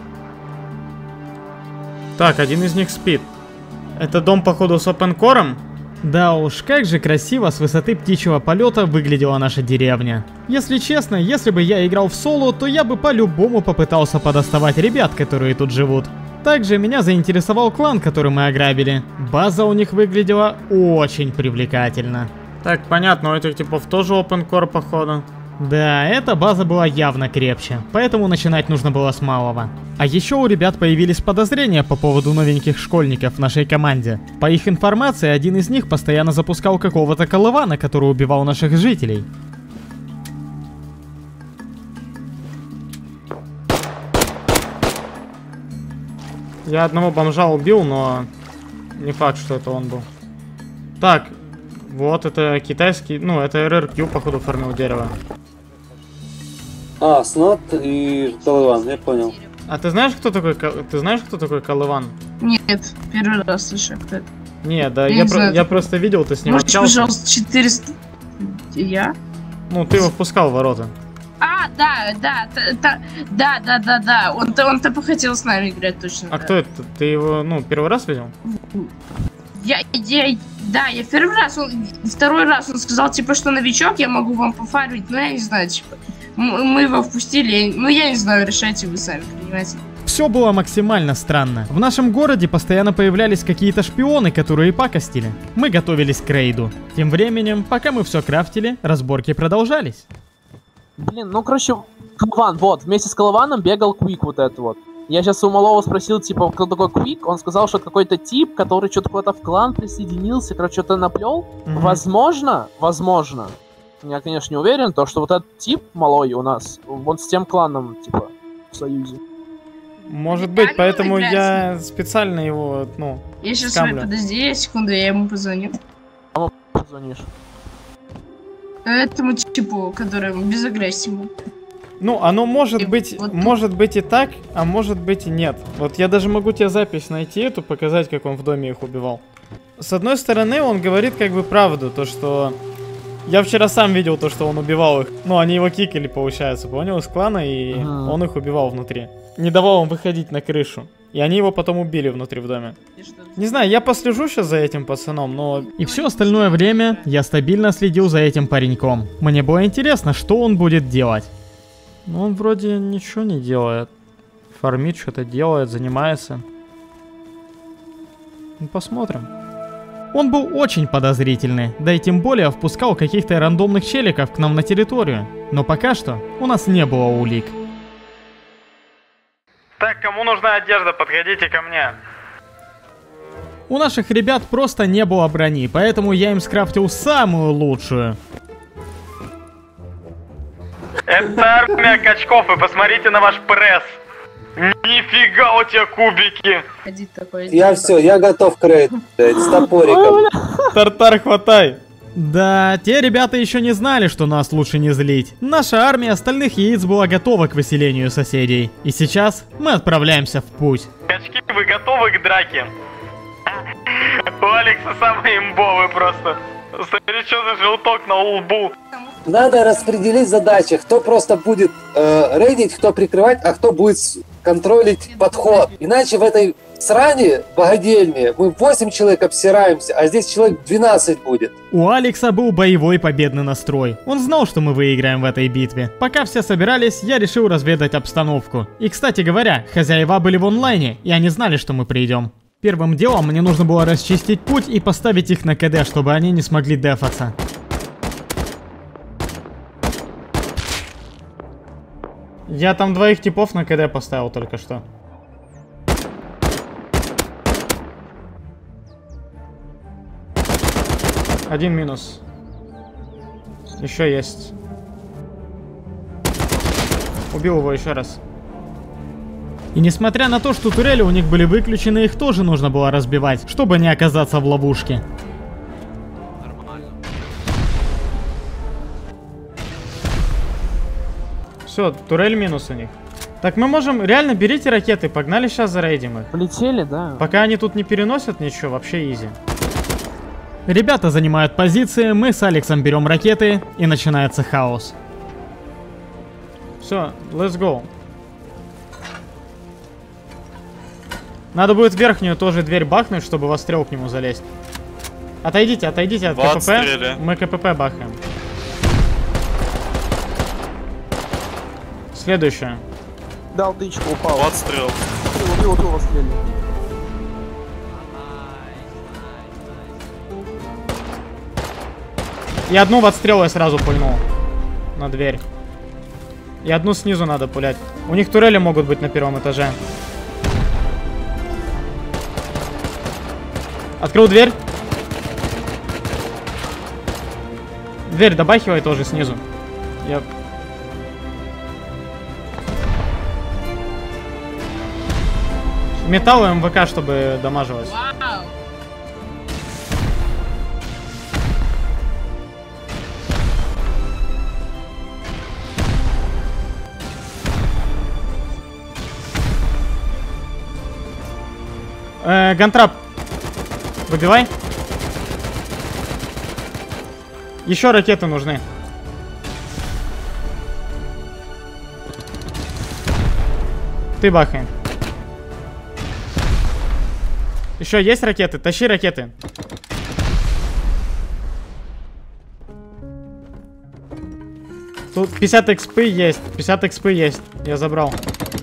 Так, один из них спит. Это дом, походу, с опенкором? Да уж, как же красиво с высоты птичьего полета выглядела наша деревня. Если честно, если бы я играл в соло, то я бы по-любому попытался подоставать ребят, которые тут живут. Также меня заинтересовал клан, который мы ограбили. База у них выглядела очень привлекательно. Так, понятно, у этих типов тоже опенкор, походу. Да, эта база была явно крепче, поэтому начинать нужно было с малого. А еще у ребят появились подозрения по поводу новеньких школьников в нашей команде. По их информации, один из них постоянно запускал какого-то колывана, который убивал наших жителей. Я одного бомжа убил, но не факт, что это он был. Так, вот это китайский, ну это RRQ, походу, фармил дерево. А, снат и колыван, я понял. А ты знаешь, кто такой колыван? Нет, первый раз слышу, кто это. Нет, да, я просто видел, ты с ним Можете, общался. пожалуйста, 400... Я? Ну, ты его впускал в ворота. А, да. Он-то хотел с нами играть, точно. А кто это? Ты его, ну, первый раз видел? Я первый раз, второй раз он сказал, типа, что новичок, я могу вам пофармить, но я не знаю, типа, мы его впустили, ну я не знаю, решайте вы сами, понимаете. Все было максимально странно. В нашем городе постоянно появлялись какие-то шпионы, которые пакостили. Мы готовились к рейду. Тем временем, пока мы все крафтили, разборки продолжались. Блин, ну короче, Колыван, вот, вместе с Колываном бегал Квик вот этот вот. Я сейчас у малого спросил, типа, кто такой Квик, он сказал, что это какой-то тип, который что-то куда-то в клан присоединился, короче, что-то наплел. Возможно, Я, конечно, не уверен, то, что вот этот тип малой у нас, он с тем кланом, типа, в союзе. Может быть, поэтому я специально его, ну, Я сейчас, скамлю. подожди, секунду, я ему позвоню. Кому позвонишь? Этому типу, который без агрессии. Ну, оно может быть и так, а может быть и нет. Вот я даже могу тебе запись найти эту, показать, как он в доме их убивал. С одной стороны, он говорит как бы правду, то что... Я вчера сам видел то, что он убивал их. Ну, они его кикали, получается, понял, из клана, и он их убивал внутри. Не давал им выходить на крышу. И они его потом убили внутри в доме. Не знаю, я послежу сейчас за этим пацаном, но... И все остальное время я стабильно следил за этим пареньком. Мне было интересно, что он будет делать. Ну, он вроде ничего не делает. Фармит, что-то делает, занимается. Ну, посмотрим. Он был очень подозрительный, да и тем более впускал каких-то рандомных челиков к нам на территорию. Но пока что у нас не было улик. Так, кому нужна одежда, подходите ко мне. У наших ребят просто не было брони, поэтому я им скрафтил самую лучшую. Это армия качков, и посмотрите на ваш пресс. Нифига у тебя кубики. Я все, я готов к рейду, с топориком. Тартар, хватай. Да, те ребята еще не знали, что нас лучше не злить. Наша армия остальных яиц была готова к выселению соседей. И сейчас мы отправляемся в путь. Качки, вы готовы к драке? У Алекса самый имбовый просто. Смотри, что за желток на лбу. Надо распределить задачи, кто просто будет рейдить, кто прикрывать, а кто будет контролить подход. Иначе в этой сране богадельне мы 8 человек обсираемся, а здесь человек 12 будет. У Алекса был боевой победный настрой. Он знал, что мы выиграем в этой битве. Пока все собирались, я решил разведать обстановку. И, кстати говоря, хозяева были в онлайне, и они знали, что мы придем. Первым делом мне нужно было расчистить путь и поставить их на КД, чтобы они не смогли дефаться. Я там двоих типов на КД поставил только что. Один минус. Еще есть. Убил его еще раз. И несмотря на то, что турели у них были выключены, их тоже нужно было разбивать, чтобы не оказаться в ловушке. Все, турель минус у них. Так, мы можем... Реально, берите ракеты, погнали сейчас зарейдим их. Полетели, да. Пока они тут не переносят ничего, вообще изи. Ребята занимают позиции, мы с Алексом берем ракеты, и начинается хаос. Все, let's go. Надо будет верхнюю тоже дверь бахнуть, чтобы в отстрел к нему залезть. Отойдите, отойдите от КПП. Мы КПП бахаем. Следующее. Дал тычку, упал. Отстрел. Убил, отстрелил. И одну в отстрел я сразу пульнул. На дверь. И одну снизу надо пулять. У них турели могут быть на первом этаже. Открыл дверь. Дверь добахивай тоже снизу. Я... Металл и МВК, чтобы дамажилось. Гантрап. Выбивай. Еще ракеты нужны. Ты бахай. Еще есть ракеты? Тащи ракеты. Тут 50 экспы есть. 50 экспы есть. Я забрал.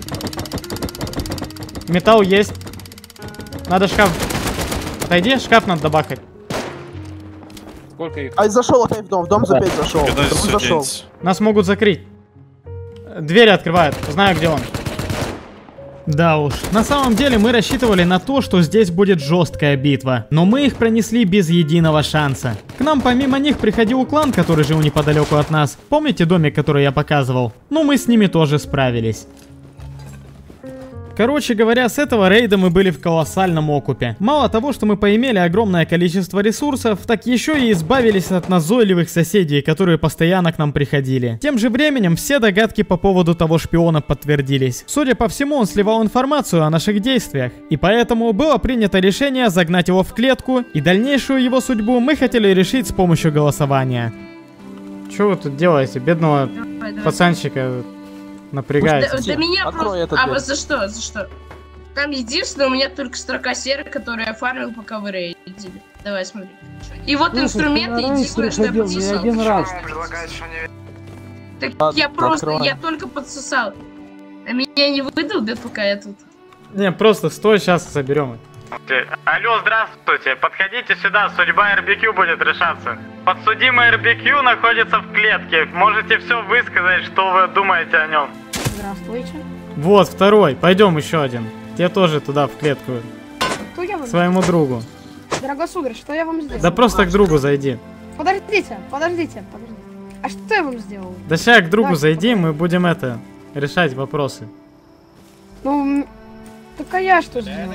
Металл есть. Надо шкаф. Отойди, шкаф надо добахать. Сколько их? А зашел опять в дом за 5 зашел. Зашел. Нас могут закрыть. Двери открывают. Знаю, где он. Да уж, на самом деле мы рассчитывали на то, что здесь будет жесткая битва, но мы их пронесли без единого шанса. К нам помимо них приходил клан, который жил неподалеку от нас. Помните домик, который я показывал? Ну, мы с ними тоже справились. Короче говоря, с этого рейда мы были в колоссальном окупе. Мало того, что мы поимели огромное количество ресурсов, так еще и избавились от назойливых соседей, которые постоянно к нам приходили. Тем же временем все догадки по поводу того шпиона подтвердились. Судя по всему, он сливал информацию о наших действиях. И поэтому было принято решение загнать его в клетку, и дальнейшую его судьбу мы хотели решить с помощью голосования. Что вы тут делаете? Бедного пацанчика напрягаете. Да меня просто... А за что? За что? Там единственное, у меня только строка серы, которую я фармил, пока вы рейдили. Давай, смотри. И вот инструменты, единственное, что я подсосал. Один раз. Так я просто... Я только подсосал. А меня не выдолбят, пока я тут. Не, просто стой, сейчас соберем их. Алло, здравствуйте, подходите сюда, судьба РБК будет решаться. Подсудимый РБК находится в клетке, можете все высказать, что вы думаете о нем. Здравствуйте. Вот, второй, пойдем еще один. Тебе тоже туда, в клетку. Что я вам... Своему другу. Дорогой сударь, что я вам сделал? Да просто к другу зайди. Подождите. А что я вам сделал? Да сейчас к другу зайди, мы будем решать вопросы. Ну, так а я что сделал?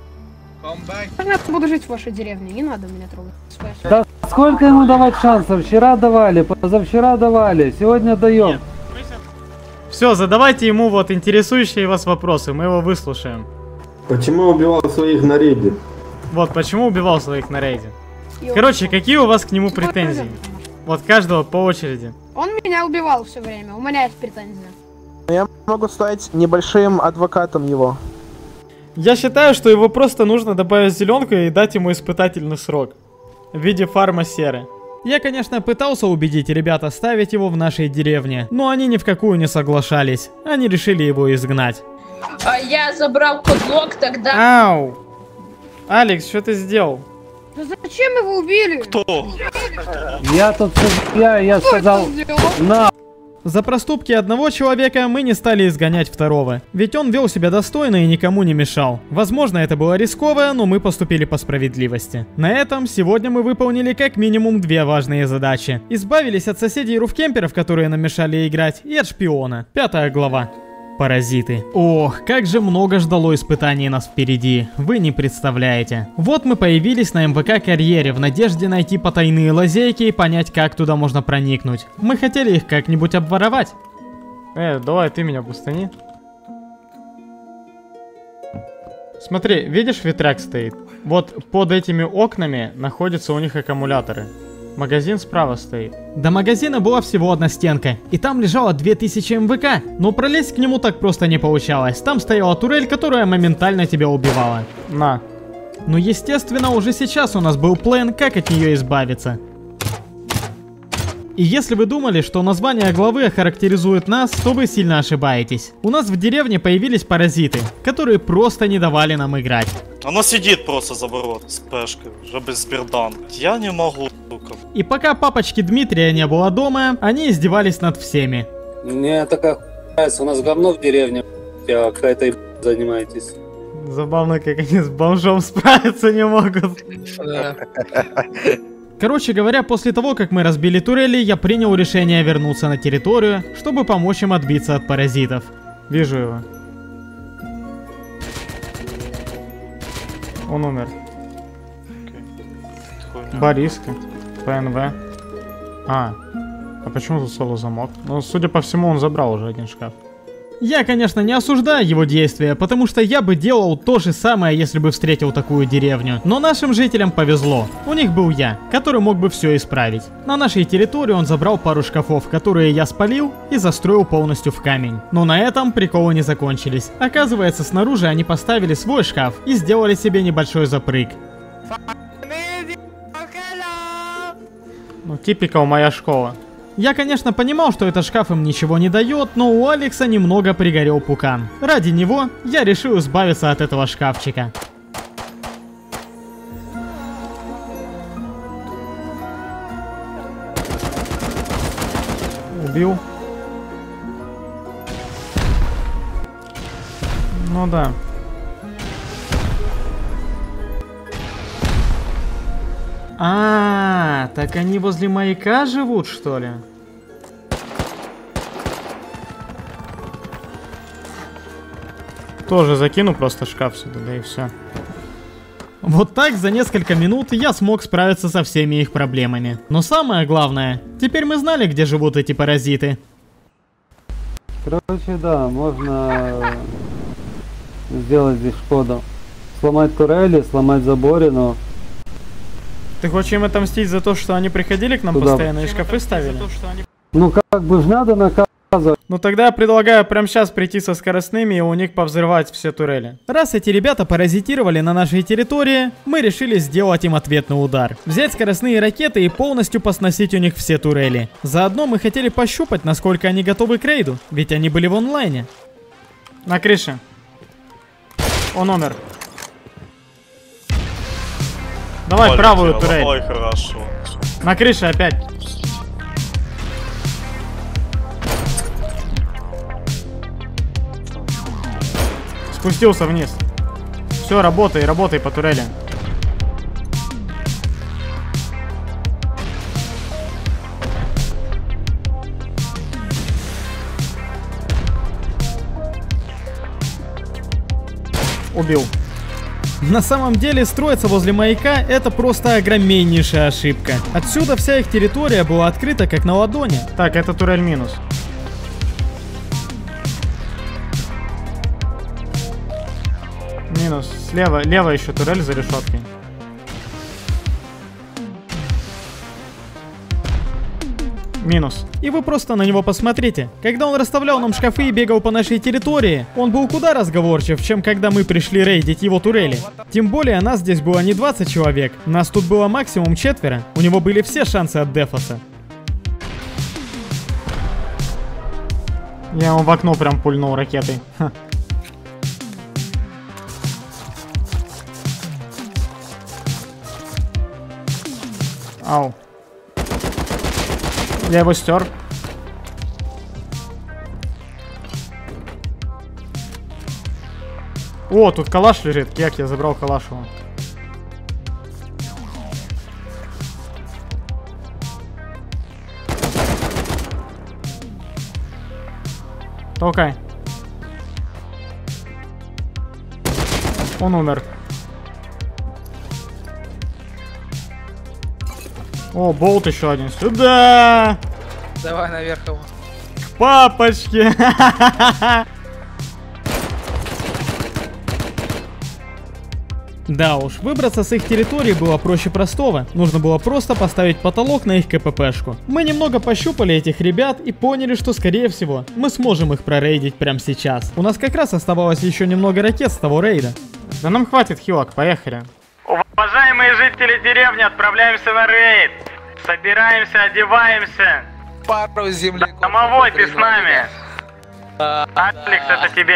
Я буду жить в вашей деревне, не надо меня трогать. Да сколько ему давать шансов? Вчера давали, позавчера давали, сегодня даем. Все, задавайте ему вот интересующие вас вопросы, мы его выслушаем. Почему убивал своих на рейде? Вот, почему убивал своих на рейде? Короче, какие у вас к нему претензии? Вот каждого по очереди. Он меня убивал все время, у меня есть претензия. Я могу стать небольшим адвокатом его. Я считаю, что его просто нужно добавить в зеленку и дать ему испытательный срок в виде фарма серы. Я, конечно, пытался убедить ребят оставить его в нашей деревне, но они ни в какую не соглашались. Они решили его изгнать. А я забрал кодлог тогда. Ау! Алекс, что ты сделал? Да зачем его убили? Кто? Я тут я сказал на. За проступки одного человека мы не стали изгонять второго, ведь он вел себя достойно и никому не мешал. Возможно, это было рисково, но мы поступили по справедливости. На этом сегодня мы выполнили как минимум 2 важные задачи. Избавились от соседей руфкемперов, которые нам мешали играть, и от шпиона. 5 глава. Паразиты. Ох, как же много ждало испытаний нас впереди, вы не представляете. Вот мы появились на МВК-карьере в надежде найти потайные лазейки и понять, как туда можно проникнуть. Мы хотели их как-нибудь обворовать. Давай ты меня бустани. Смотри, видишь, ветряк стоит? Вот под этими окнами находятся у них аккумуляторы. Магазин справа стоит. До магазина была всего одна стенка, и там лежало 2000 МВК, но пролезть к нему так просто не получалось. Там стояла турель, которая моментально тебя убивала. На. Ну естественно, уже сейчас у нас был план, как от нее избавиться. И если вы думали, что название главы охарактеризует нас, то вы сильно ошибаетесь. У нас в деревне появились паразиты, которые просто не давали нам играть. Она сидит просто за ворот с пешкой, уже без бердан. Я не могу, сука. И пока папочки Дмитрия не было дома, они издевались над всеми. Мне такая нравится, у нас говно в деревне, а какая-то занимаетесь. Забавно, как они с бомжом справиться не могут. Короче говоря, после того, как мы разбили турели, я принял решение вернуться на территорию, чтобы помочь им отбиться от паразитов. Вижу его. Он умер. Бориска. ПНВ. А почему тут соло замок? Ну, судя по всему, он забрал уже один шкаф. Я, конечно, не осуждаю его действия, потому что я бы делал то же самое, если бы встретил такую деревню. Но нашим жителям повезло. У них был я, который мог бы все исправить. На нашей территории он забрал пару шкафов, которые я спалил и застроил полностью в камень. Но на этом приколы не закончились. Оказывается, снаружи они поставили свой шкаф и сделали себе небольшой запрыг. Ну, типикал моя школа. Я, конечно, понимал, что этот шкаф им ничего не дает, но у Алекса немного пригорел пукан. Ради него я решил избавиться от этого шкафчика. Убил. Ну да. А, так они возле маяка живут, что ли? Тоже закину просто шкаф сюда, да и все. Вот так за несколько минут я смог справиться со всеми их проблемами. Но самое главное, теперь мы знали, где живут эти паразиты. Короче, да, можно сделать здесь Шкоду. Сломать турели, сломать заборину. Ты хочешь им отомстить за то, что они приходили к нам Туда. постоянно и шкафы ставили? Ну как бы ж надо наказывать. Ну тогда я предлагаю прямо сейчас прийти со скоростными и у них повзрывать все турели. Раз эти ребята паразитировали на нашей территории, мы решили сделать им ответный удар. Взять скоростные ракеты и полностью посносить у них все турели. Заодно мы хотели пощупать, насколько они готовы к рейду, ведь они были в онлайне. На крыше. Он умер. Давай Ой, правую турель. Ой, хорошо. На крыше опять. Спустился вниз. Все, работай, работай по турели. Убил. На самом деле, строиться возле маяка — это просто огромнейшая ошибка. Отсюда вся их территория была открыта как на ладони. Так, это турель минус. Минус. Слева, лево еще турель за решеткой. Минус. И вы просто на него посмотрите. Когда он расставлял нам шкафы и бегал по нашей территории, он был куда разговорчив, чем когда мы пришли рейдить его турели. Тем более нас здесь было не 20 человек, нас тут было максимум 4. У него были все шансы от дефоса. Я ему в окно прям пульнул ракетой. Ха. Ау. Я его стер. О, тут калаш лежит. Кек, я забрал калаш его. Толкай. Он умер. О, болт еще один. Сюда! Давай наверх его. К папочке! Да уж, выбраться с их территории было проще простого. Нужно было просто поставить потолок на их КППшку. Мы немного пощупали этих ребят и поняли, что скорее всего мы сможем их прорейдить прямо сейчас. У нас как раз оставалось еще немного ракет с того рейда. Да нам хватит хилок, поехали. Уважаемые жители деревни, отправляемся на рейд. Собираемся, одеваемся. Пару земли. Домовой, ты с нами. Алекс, это тебе.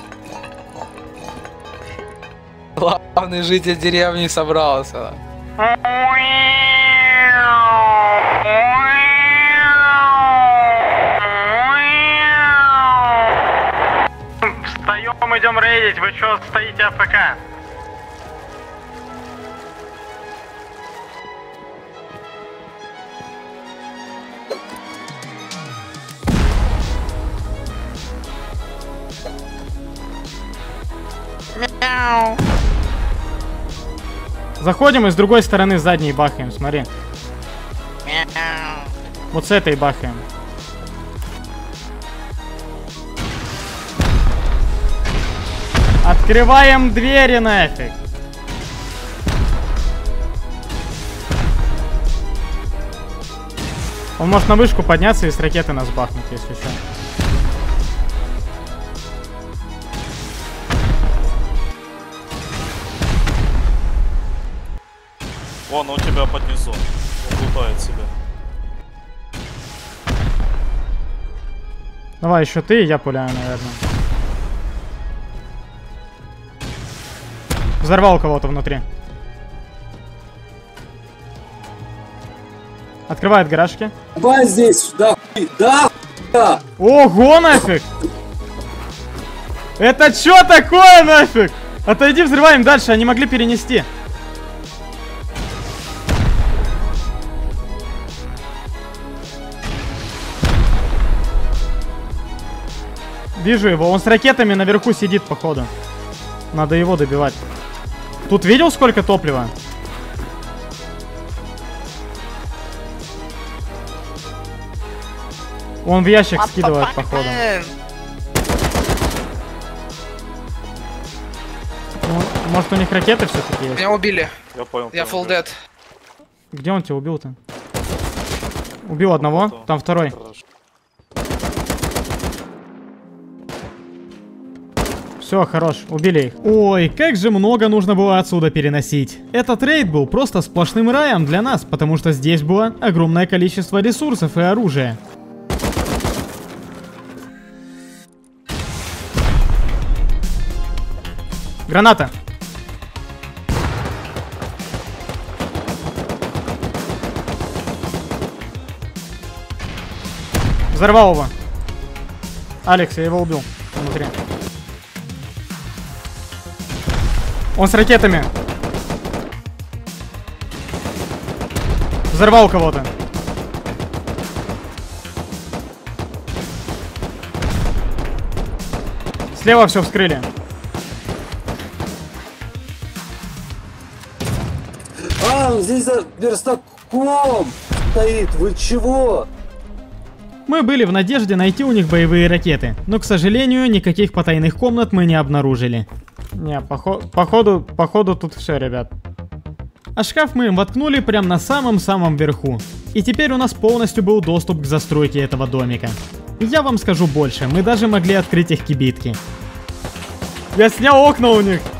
Главный житель деревни собрался. Встаем, идем рейдить. Вы что стоите АФК? Мяу. Заходим и с другой стороны задней бахаем, смотри. Мяу. Вот с этой бахаем. Открываем двери нафиг. Он может на вышку подняться и с ракеты нас бахнуть, если что. Вон, у тебя под низом. Он лутает себя. Давай еще ты, и я пуляю, наверное. Взорвал кого-то внутри. Открывает гаражки. Давай здесь, да, да. Ого, нафиг! Это что такое, нафиг? Отойди, взрываем дальше, они могли перенести. Вижу его, он с ракетами наверху сидит, походу. Надо его добивать. Тут видел, сколько топлива? Он в ящик скидывает, походу. Ну, может, у них ракеты все-таки есть? Меня убили. Я понял. Я full dead. Где он тебя убил-то? Убил одного, там второй. Все, хорош, убили их. Ой, как же много нужно было отсюда переносить. Этот рейд был просто сплошным раем для нас, потому что здесь было огромное количество ресурсов и оружия. Граната! Взорвал его. Алекс, я его убил. Внутри. Он с ракетами. Взорвал кого-то. Слева все вскрыли. А, здесь за верстаком стоит, вы чего? Мы были в надежде найти у них боевые ракеты, но, к сожалению, никаких потайных комнат мы не обнаружили. Не, походу тут все, ребят. А шкаф мы им воткнули прямо на самом-самом верху. И теперь у нас полностью был доступ к застройке этого домика. Я вам скажу больше, мы даже могли открыть их кибитки. Я снял окна у них.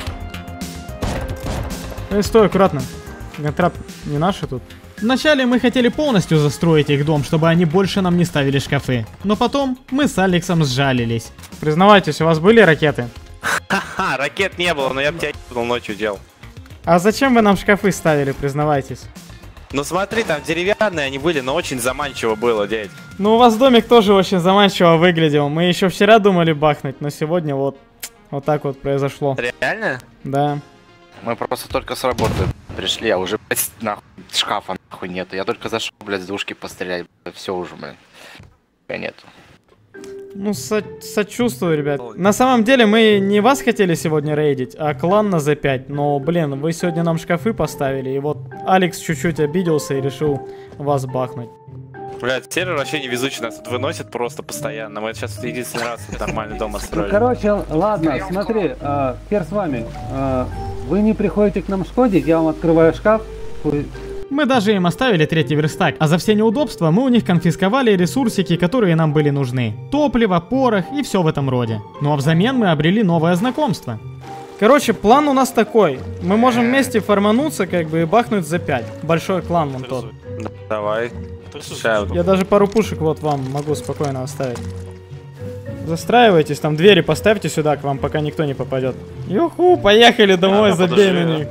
Стой, аккуратно. Гантрап не наши тут. Вначале мы хотели полностью застроить их дом, чтобы они больше нам не ставили шкафы. Но потом мы с Алексом сжалились. Признавайтесь, у вас были ракеты? Ха-ха, ракет не было, но я бы тебя ночью делал. А зачем вы нам шкафы ставили, признавайтесь? Ну смотри, там деревянные они были, но очень заманчиво было, дядь. Ну у вас домик тоже очень заманчиво выглядел. Мы еще вчера думали бахнуть, но сегодня вот так вот произошло. Реально? Да. Мы просто только с работы пришли, а уже, блядь, нахуй, шкафа нахуй нету. Я только зашел, блядь, с двушки пострелять, все уже, блядь. Нету. Ну, сочувствую, ребят. На самом деле, мы не вас хотели сегодня рейдить, а клан на Z5. Но, блин, вы сегодня нам шкафы поставили, и вот Алекс чуть-чуть обиделся и решил вас бахнуть. Блядь, сервер вообще невезучий, нас тут выносит просто постоянно. Мы сейчас единственный раз нормальный дом отстроили. Короче, ладно, смотри, хер с вами. Вы не приходите к нам шкодить, я вам открываю шкаф. Мы даже им оставили третий верстак, а за все неудобства мы у них конфисковали ресурсики, которые нам были нужны. Топливо, порох и все в этом роде. Ну а взамен мы обрели новое знакомство. Короче, план у нас такой. Мы можем вместе формануться, как бы, и бахнуть за 5. Большой клан вон тот. Давай. Я даже пару пушек вот вам могу спокойно оставить. Застраивайтесь, там двери поставьте сюда, к вам пока никто не попадет. Юху, поехали домой, забей на них.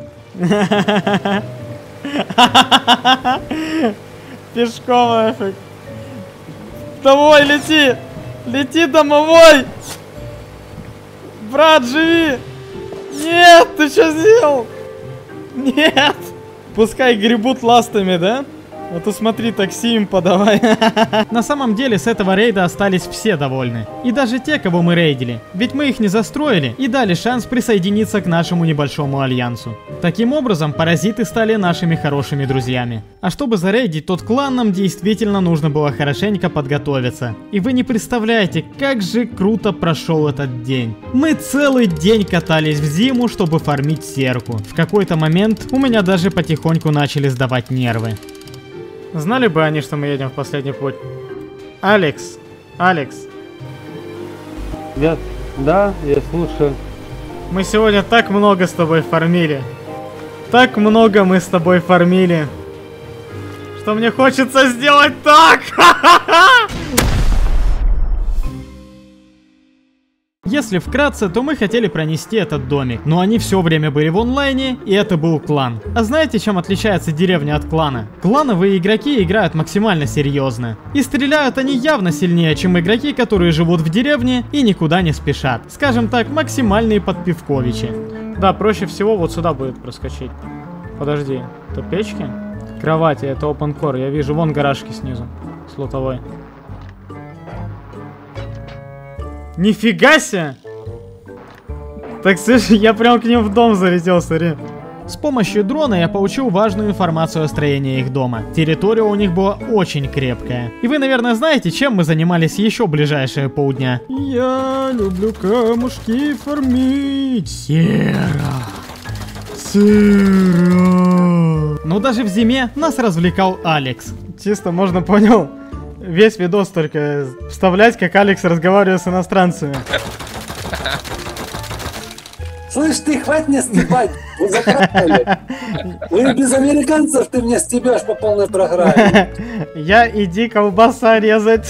Пешком эффект. Домой лети! Лети домовой! Брат, живи! Нет, ты что сделал? Нет! Пускай гребут ластами, да? А то смотри, такси им подавай. На самом деле с этого рейда остались все довольны. И даже те, кого мы рейдили. Ведь мы их не застроили и дали шанс присоединиться к нашему небольшому альянсу. Таким образом, паразиты стали нашими хорошими друзьями. А чтобы зарейдить тот клан, нам действительно нужно было хорошенько подготовиться. И вы не представляете, как же круто прошел этот день. Мы целый день катались в зиму, чтобы фармить серку. В какой-то момент у меня даже потихоньку начали сдавать нервы. Знали бы они, что мы едем в последний путь. Алекс. Да, я слушаю. Мы сегодня так много с тобой фармили. Так много мы с тобой фармили. Что мне хочется сделать так. Если вкратце, то мы хотели пронести этот домик, но они все время были в онлайне, и это был клан. А знаете, чем отличается деревня от клана? Клановые игроки играют максимально серьезно. И стреляют они явно сильнее, чем игроки, которые живут в деревне и никуда не спешат. Скажем так, максимальные подпивковичи. Да, проще всего вот сюда будет проскочить. Подожди, это печки? Кровати, это open core, я вижу, вон гаражки снизу, с лутовой. Нифига себе! Так, слушай, я прям к ним в дом залетел, смотри. С помощью дрона я получил важную информацию о строении их дома. Территория у них была очень крепкая. И вы, наверное, знаете, чем мы занимались еще ближайшие полдня. Я люблю камушки фармить. Сера. Но даже в зиме нас развлекал Алекс. Чисто можно, понял, весь видос только вставлять, как Алекс разговаривает с иностранцами. Слышь, ты хватит мне стебать, вы заправили. Вы без американцев ты мне стебешь по полной программе. Я иди колбаса резать.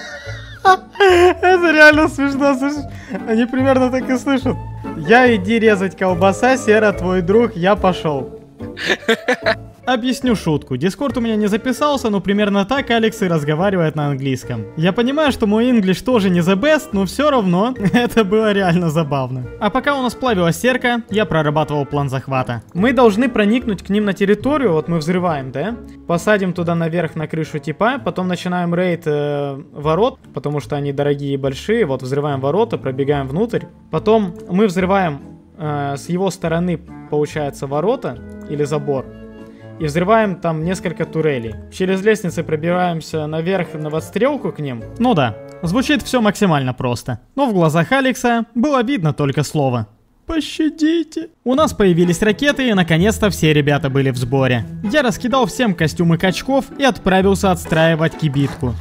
Это реально смешно, слышишь? Они примерно так и слышат. Я иди резать колбаса, Сера твой друг, я пошел. Объясню шутку. Дискорд у меня не записался, но примерно так Алекс и разговаривает на английском. Я понимаю, что мой инглиш тоже не the best, но все равно это было реально забавно. А пока у нас плавилась Серка, я прорабатывал план захвата. Мы должны проникнуть к ним на территорию, вот мы взрываем, да? Посадим туда наверх на крышу типа, потом начинаем рейд ворот, потому что они дорогие и большие, вот взрываем ворота, пробегаем внутрь. Потом мы взрываем с его стороны, получается, ворота или забор. И взрываем там несколько турелей. Через лестницы пробираемся наверх на отстрелку к ним. Ну да, звучит все максимально просто. Но в глазах Алекса было видно только слово «Пощадите». У нас появились ракеты, и наконец-то все ребята были в сборе. Я раскидал всем костюмы качков и отправился отстраивать кибитку.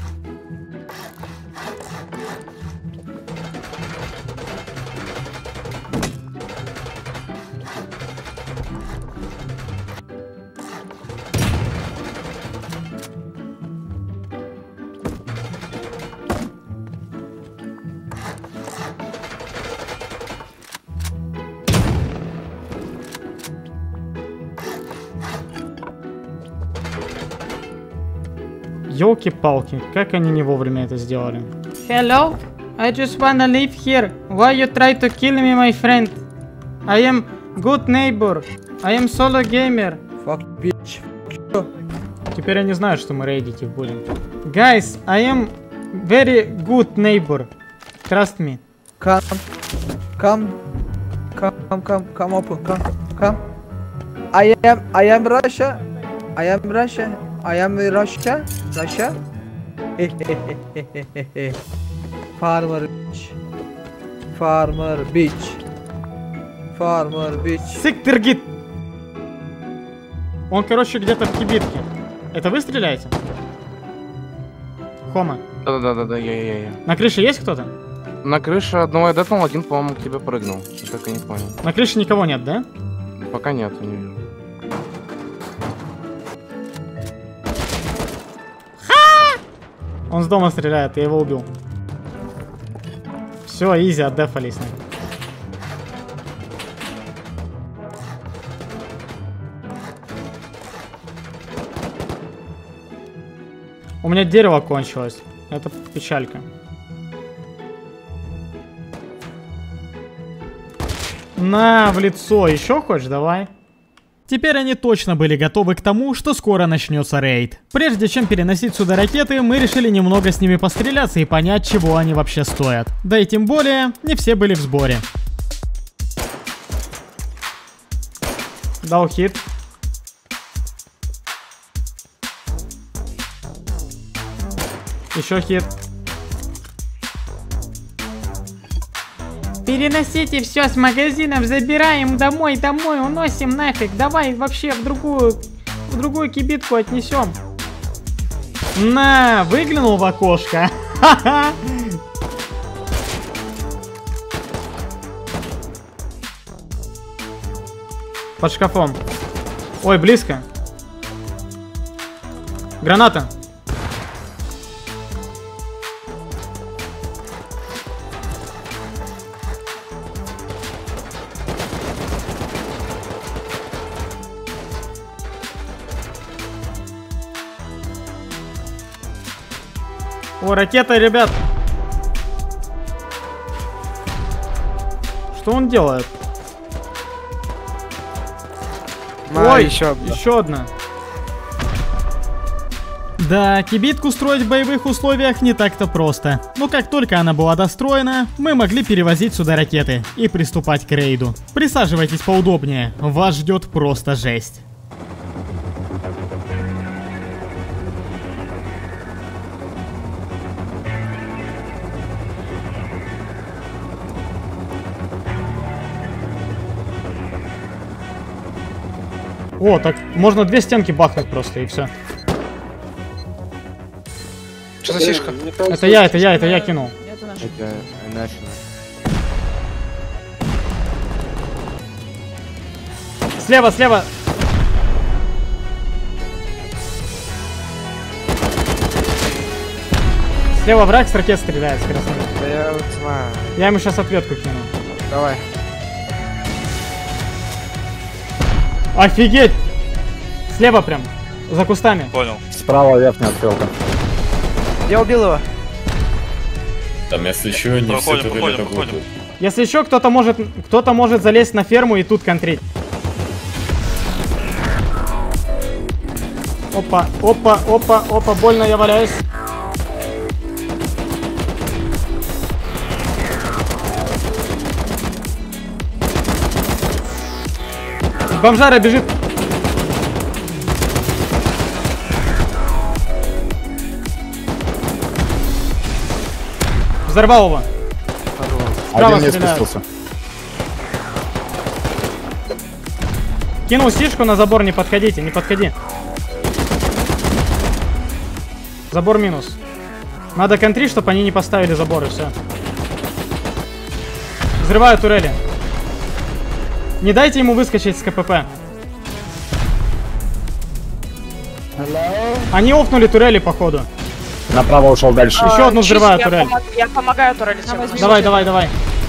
Ёлки-палки, как они не вовремя это сделали. Hello, I just wanna live here. Why you try to kill me, my friend? I am good neighbor. I am solo gamer. Fuck bitch. Теперь они знают, что мы рейдить их будем. Guys, I am very good neighbor. Trust me. Come up. I am Russia. Farmer bitch. Сиктергит. Он, короче, где-то в кибитке. Это вы стреляете? Хома. Да, я. На крыше есть кто-то? На крыше одного я дэтнул, один, по-моему, к тебе прыгнул. Я так и не понял. На крыше никого нет, да? Пока нет, не вижу. Он с дома стреляет, я его убил. Все, изи, отдефались. У меня дерево кончилось. Это печалька. На, в лицо. Еще хочешь? Давай. Теперь они точно были готовы к тому, что скоро начнется рейд. Прежде чем переносить сюда ракеты, мы решили немного с ними постреляться и понять, чего они вообще стоят. Да и тем более, не все были в сборе. Дал хит. Еще хит. Переносите все с магазинов, забираем домой, уносим нафиг. Давай вообще в другую кибитку отнесем. На, выглянул в окошко. Ха-ха. Под шкафом. Ой, близко. Граната. О, ракета, ребят. Что он делает? Ой, еще одна. Да, кибитку строить в боевых условиях не так-то просто. Но как только она была достроена, мы могли перевозить сюда ракеты и приступать к рейду. Присаживайтесь поудобнее, вас ждет просто жесть. О, так можно 2 стенки бахнуть просто и все. Что за сишка? Это я кинул. Это наш. Слева, слева. Слева враг с ракет стреляет с красным. Да я вот знаю. Я ему сейчас ответку кину. Давай. Офигеть! Слева прям, за кустами. Понял. Справа верхняя стрелка. Я убил его. Там, если еще не все проходим. Если еще кто-то может залезть на ферму и тут контрить. Опа, опа, опа, опа, больно я валяюсь. Бомжара бежит. Взорвал его. Справа один не стреляют. спустился. Кинул сишку на забор, не подходите, не подходи. Забор минус. Надо контрить, чтобы они не поставили забор, и все. Взрываю турели. Не дайте ему выскочить с КПП. Они офнули турели, походу. Направо ушел дальше. Еще одну взрываю турель. Я помогаю турели. Давай.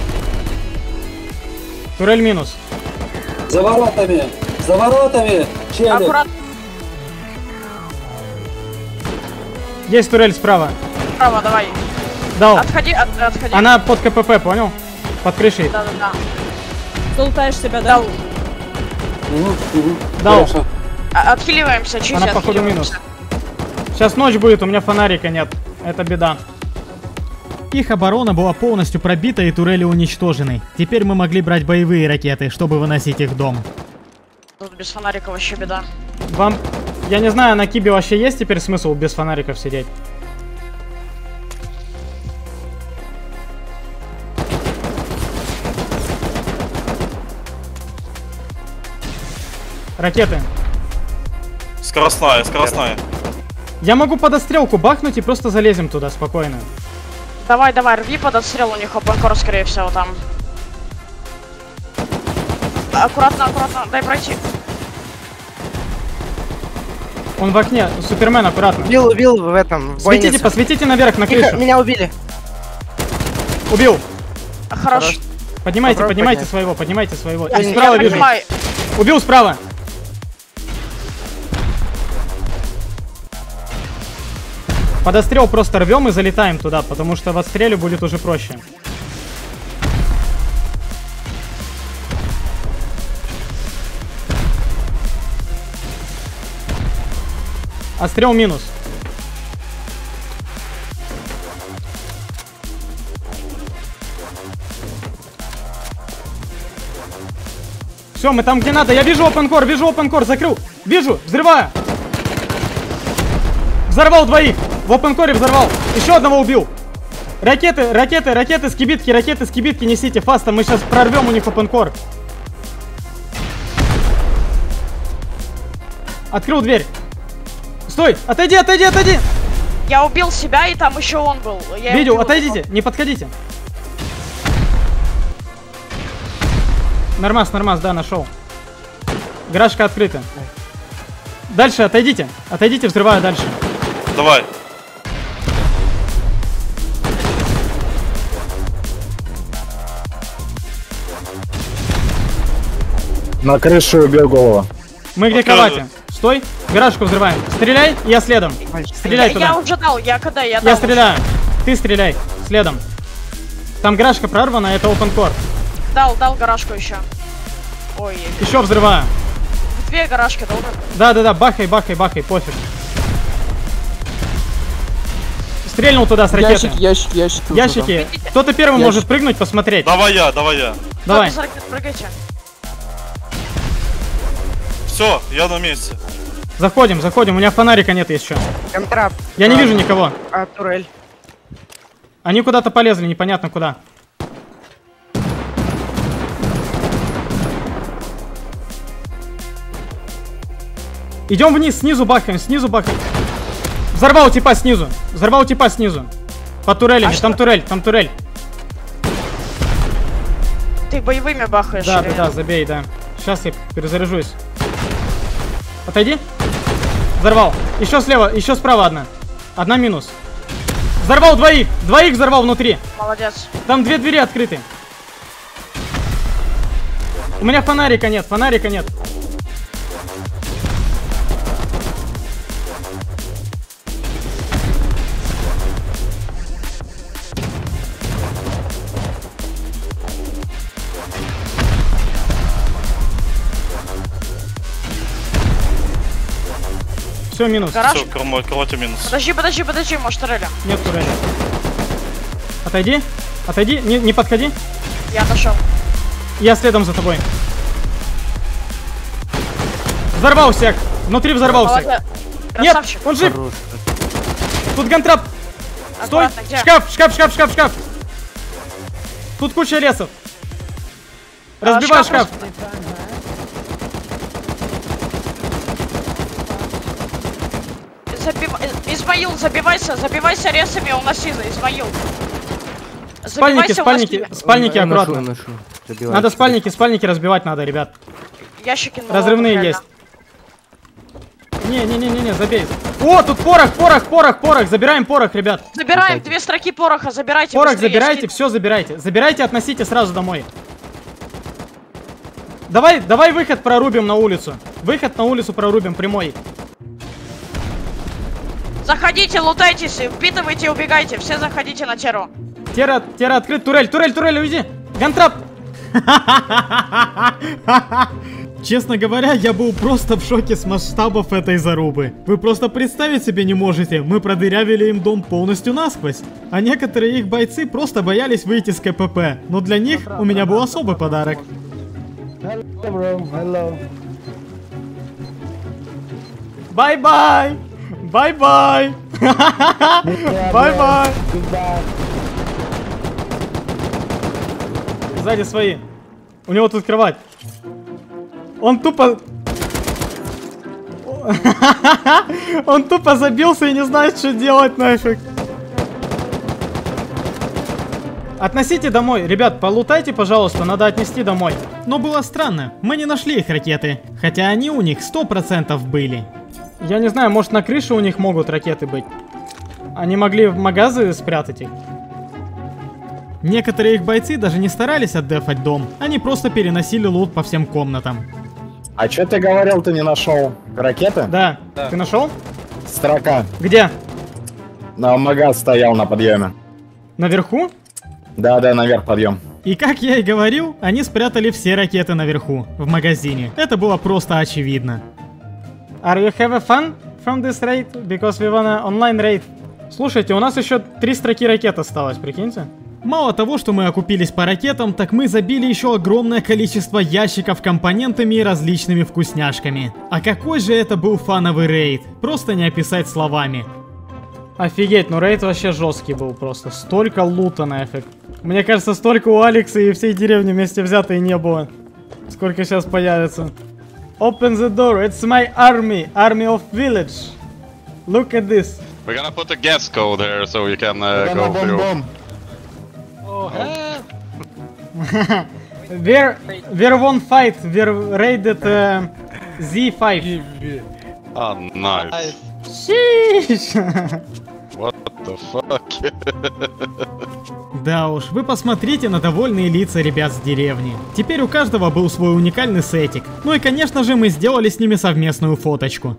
Турель минус. За воротами! За воротами! Челик! Аккуратно. Есть турель справа. Справа, давай. Дал. Отходи. Она под КПП, понял? Под крышей. Да. Залутаешь себя, да? Дал. Отхиливаемся, чуть. Она походу минус. Сейчас ночь будет, у меня фонарика нет. Это беда. Их оборона была полностью пробита и турели уничтожены. Теперь мы могли брать боевые ракеты, чтобы выносить их в дом. Тут без фонарика вообще беда. Вам... Я не знаю, на Кибе вообще есть теперь смысл без фонариков сидеть? Ракеты. Скоростная. Я могу подострелку бахнуть и просто залезем туда спокойно. Давай, рви под отстрел, у них опенкор, скорее всего, там. Аккуратно, дай пройти. Он в окне, Супермен, аккуратно. Убил в этом. Посветите наверх, на крышу. Меня убили. Убил. Хорош. Поднимайте своего. И Я справа вижу. поднимаю. Убил справа. Подострел просто рвем и залетаем туда, потому что в отстреле будет уже проще. Отстрел минус. Все, мы там где надо. Я вижу опенкор, закрыл. Вижу, взрываю. Взорвал двоих. В опенкоре взорвал. Еще одного убил. Ракеты с кибитки несите. Фаста, мы сейчас прорвем у них опенкор. Открыл дверь. Стой, отойди. Я убил себя, и там еще он был. Видел, отойдите, не подходите. Нормас, да, нашел. Гаражка открыта. Дальше, отойдите, взрываю дальше. Давай. На крышу убил голову. Мы где кровати? Стой, гаражку взрываем. Стреляй, я следом. Стреляй туда. Я уже дал, я Я стреляю. Ты стреляй, следом. Там гаражка прорвана, это опенкор. Дал гаражку еще. Ой. Еще взрываю. 2 гаражки дал. Да, бахай, пофиг. Стрельнул туда с ракеты. Ящики. Ящики. Кто-то первый может прыгнуть, посмотреть. Давай я. Давай. Прыгайте. Все, я на месте. Заходим. У меня фонарика нет еще. Контракт. Я не вижу никого. Турель. Они куда-то полезли, непонятно куда. Идем вниз, снизу бахаем. Взорвал типа снизу. По турелями, там турель. Ты боевыми бахаешь? Да, забей, да. Сейчас я перезаряжусь. Отойди. Взорвал. Еще слева, еще справа одна. Одна минус. Взорвал двоих взорвал внутри. Молодец. Там 2 двери открыты. У меня фонарика нет. Все, минус. Все, короче, минус. Подожди, может турели. Нет турели. Отойди, не подходи. Я отошел. Я следом за тобой. Взорвал всех. Внутри взорвался. Нет, он жив. Тут гантрап. Стой. Шкаф. Тут куча лесов. Разбивай шкаф. Измаил, забивайся ресами, у нас Иза, Измаил. Спальники аккуратно. Надо спальники разбивать надо, ребят. Ящики разрывные есть. Не, забей. О, тут порох, забираем порох, ребят. Забираем 2 строки пороха, забирайте. Порох забирайте, все забирайте. Забирайте, относите сразу домой. Давай выход прорубим на улицу. Прорубим прямой. Заходите, лутайтесь, впитывайте и убегайте. Все заходите на терру. Терра открыт. Турель, уйди. Гантрап. Честно говоря, я был просто в шоке с масштабов этой зарубы. Вы просто представить себе не можете. Мы продырявили им дом полностью насквозь. А некоторые их бойцы просто боялись выйти с КПП. Но для них у меня был особый подарок. Бай-бай. Бай-бай! Бай-бай! Сзади свои. У него тут кровать. Он тупо... Он тупо забился и не знает, что делать нафиг. Относите домой. Ребят, полутайте, пожалуйста, надо отнести домой. Но было странно, мы не нашли их ракеты. Хотя они у них 100% были. Я не знаю, может на крыше у них могут ракеты быть. Они могли в магазы спрятать их. Некоторые их бойцы даже не старались отдефать дом. Они просто переносили лут по всем комнатам. А что ты говорил, ты не нашел? Ракеты? Да. Ты нашел? Строка. Где? На магаз стоял на подъеме. Наверху? Да, наверх подъем. И как я и говорил, они спрятали все ракеты наверху, в магазине. Это было просто очевидно. Are you have a fun from this raid? Because we wanna online raid. Слушайте, у нас еще 3 строки ракет осталось, прикиньте. Мало того, что мы окупились по ракетам, так мы забили еще огромное количество ящиков компонентами и различными вкусняшками. А какой же это был фановый рейд, просто не описать словами. Офигеть, ну рейд вообще жесткий был просто, столько лута нафиг. Мне кажется, столько у Алекса и всей деревни вместе взятой не было. Сколько сейчас появится. Open the door, it's my army of village. Look at this. We're gonna put a gas code here so you can go through. Oh, we're one fight, we're raided Z5. Oh, nice. Sheesh. What the fuck? Да уж, вы посмотрите на довольные лица ребят с деревни. Теперь у каждого был свой уникальный сетик. Ну и конечно же мы сделали с ними совместную фоточку.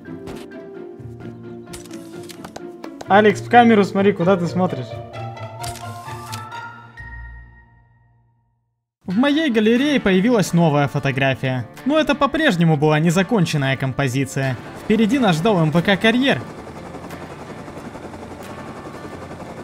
Алекс, в камеру смотри, куда ты смотришь. В моей галерее появилась новая фотография. Но это по-прежнему была незаконченная композиция. Впереди нас ждал МВК карьер.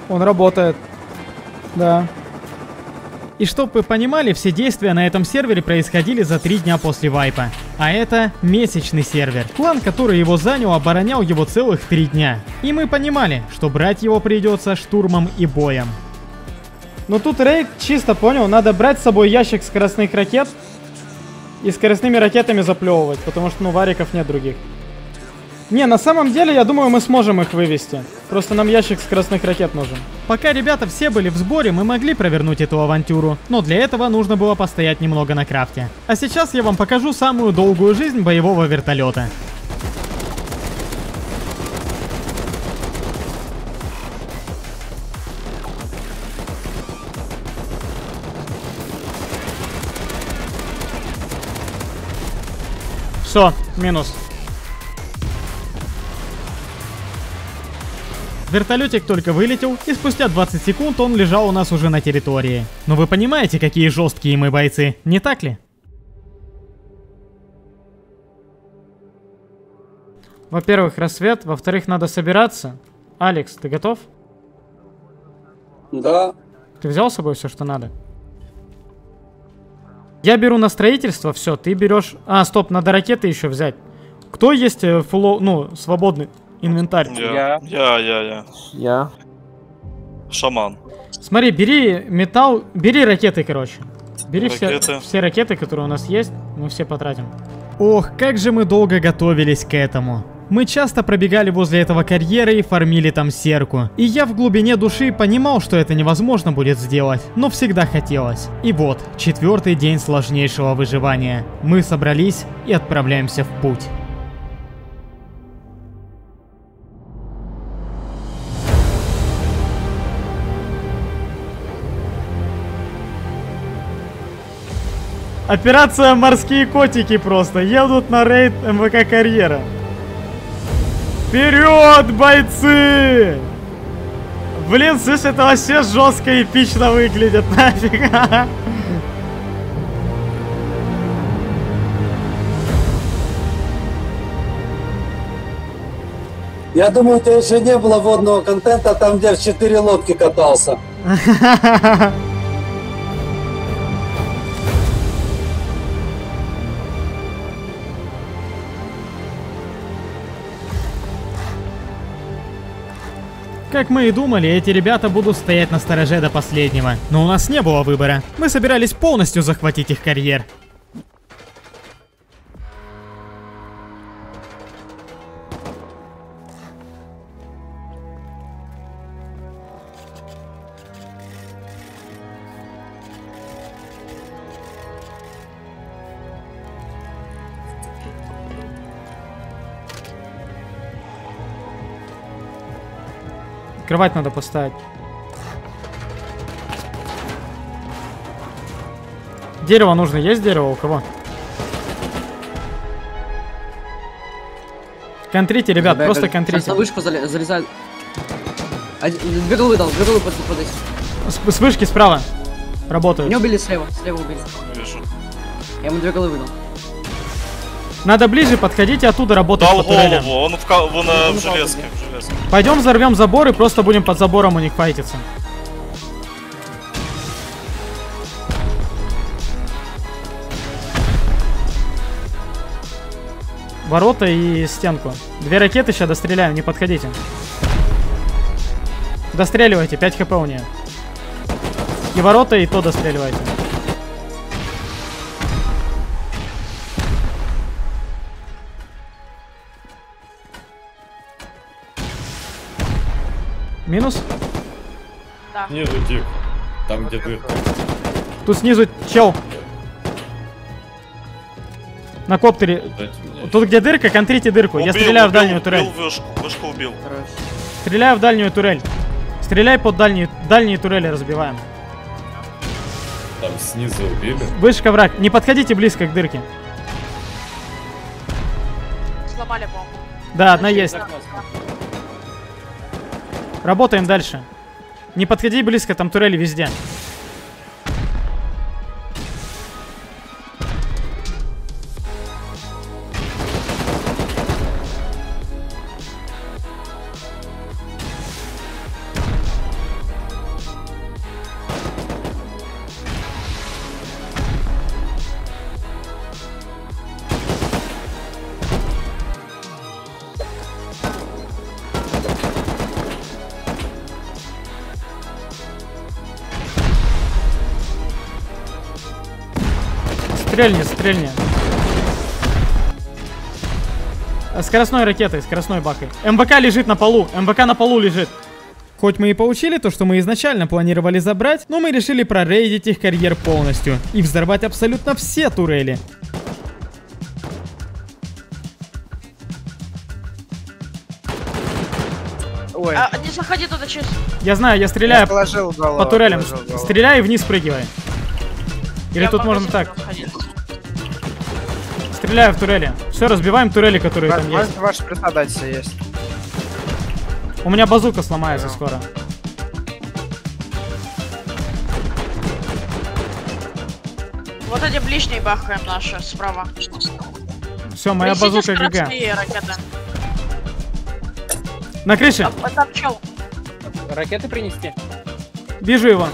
Он работает. Да. И чтоб вы понимали, все действия на этом сервере происходили за 3 дня после вайпа. А это месячный сервер. Клан, который его занял, оборонял его целых 3 дня. И мы понимали, что брать его придется штурмом и боем. Но тут рейд чисто, понял, надо брать с собой ящик скоростных ракет и скоростными ракетами заплевывать, потому что, ну, вариков нет других. Не, на самом деле, я думаю, мы сможем их вывести. Просто нам ящик скоростных ракет нужен. Пока ребята все были в сборе, мы могли провернуть эту авантюру, но для этого нужно было постоять немного на крафте. А сейчас я вам покажу самую долгую жизнь боевого вертолета. Все, минус. Вертолетик только вылетел, и спустя 20 секунд он лежал у нас уже на территории. Но вы понимаете, какие жесткие мы бойцы, не так ли? Во-первых, рассвет, во-вторых, надо собираться. Алекс, ты готов? Да. Ты взял с собой все, что надо? Я беру на строительство, все, ты берешь... А, стоп, надо ракеты еще взять. Кто есть свободный инвентарь? Я. Шаман. Смотри, бери металл, бери ракеты, короче. Бери Ракеты. все ракеты, которые у нас есть, мы все потратим. Ох, как же мы долго готовились к этому. Мы часто пробегали возле этого карьера и фармили там серку. И я в глубине души понимал, что это невозможно будет сделать, но всегда хотелось. И вот, 4-й день сложнейшего выживания. Мы собрались и отправляемся в путь. Операция «Морские котики» просто. Едут на рейд МВК «Карьера». Вперед, бойцы! Блин, слышь, это вообще жестко эпично выглядит, нафиг. Я думаю, у тебя еще не было водного контента там, где в 4 лодки катался. Как мы и думали, эти ребята будут стоять на стороже до последнего. Но у нас не было выбора. Мы собирались полностью захватить их карьер. Кровать надо поставить. Дерево нужно. Есть дерево у кого? Контрите, ребят, просто контрите. Сейчас на вышку залезают. Две головы дал, подойти. С вышки справа. Работают. Меня убили слева убили. Вижу. Я ему 2 головы дал. Надо ближе подходить и оттуда работать дал по турелям. голову, он в железке. Пойдем взорвем забор и просто будем под забором у них файтиться. Ворота и стенку. 2 ракеты сейчас достреляем, не подходите. Достреливайте, 5 хп у нее. И ворота, и то достреливайте. Минус? Да. Снизу тип. Там где дырка. Тут снизу чел. На коптере. Тут где дырка, контрите дырку. Я стреляю в дальнюю турель. Вышку убил. Стреляю в дальнюю турель. Стреляй под дальние турели разбиваем. Там снизу убили. Вышка враг. Не подходите близко к дырке. Сломали бомбу. Да, одна есть. Работаем дальше. Не подходи близко, там турели везде. Стрельни, стрельни. Скоростной ракетой, скоростной бакой. МВК лежит на полу, МВК на полу лежит. Хоть мы и получили то, что мы изначально планировали забрать, но мы решили прорейдить их карьер полностью и взорвать абсолютно все турели. Ой. Не заходи туда, честно. Я знаю, я стреляю положил голову, по турелям. положил голову. Стреляй и вниз прыгивай. Или Я тут в можно магазин так. заходил. Стреляю в турели. Все, разбиваем турели, которые там есть. Можете ваш присадать, если есть. У меня базука сломается скоро. Вот эти ближние бахаем наши справа. Все, моя Принесите базука ГГ. скоростные ракеты. На крыше. А там чел. Ракеты принести? Вижу его.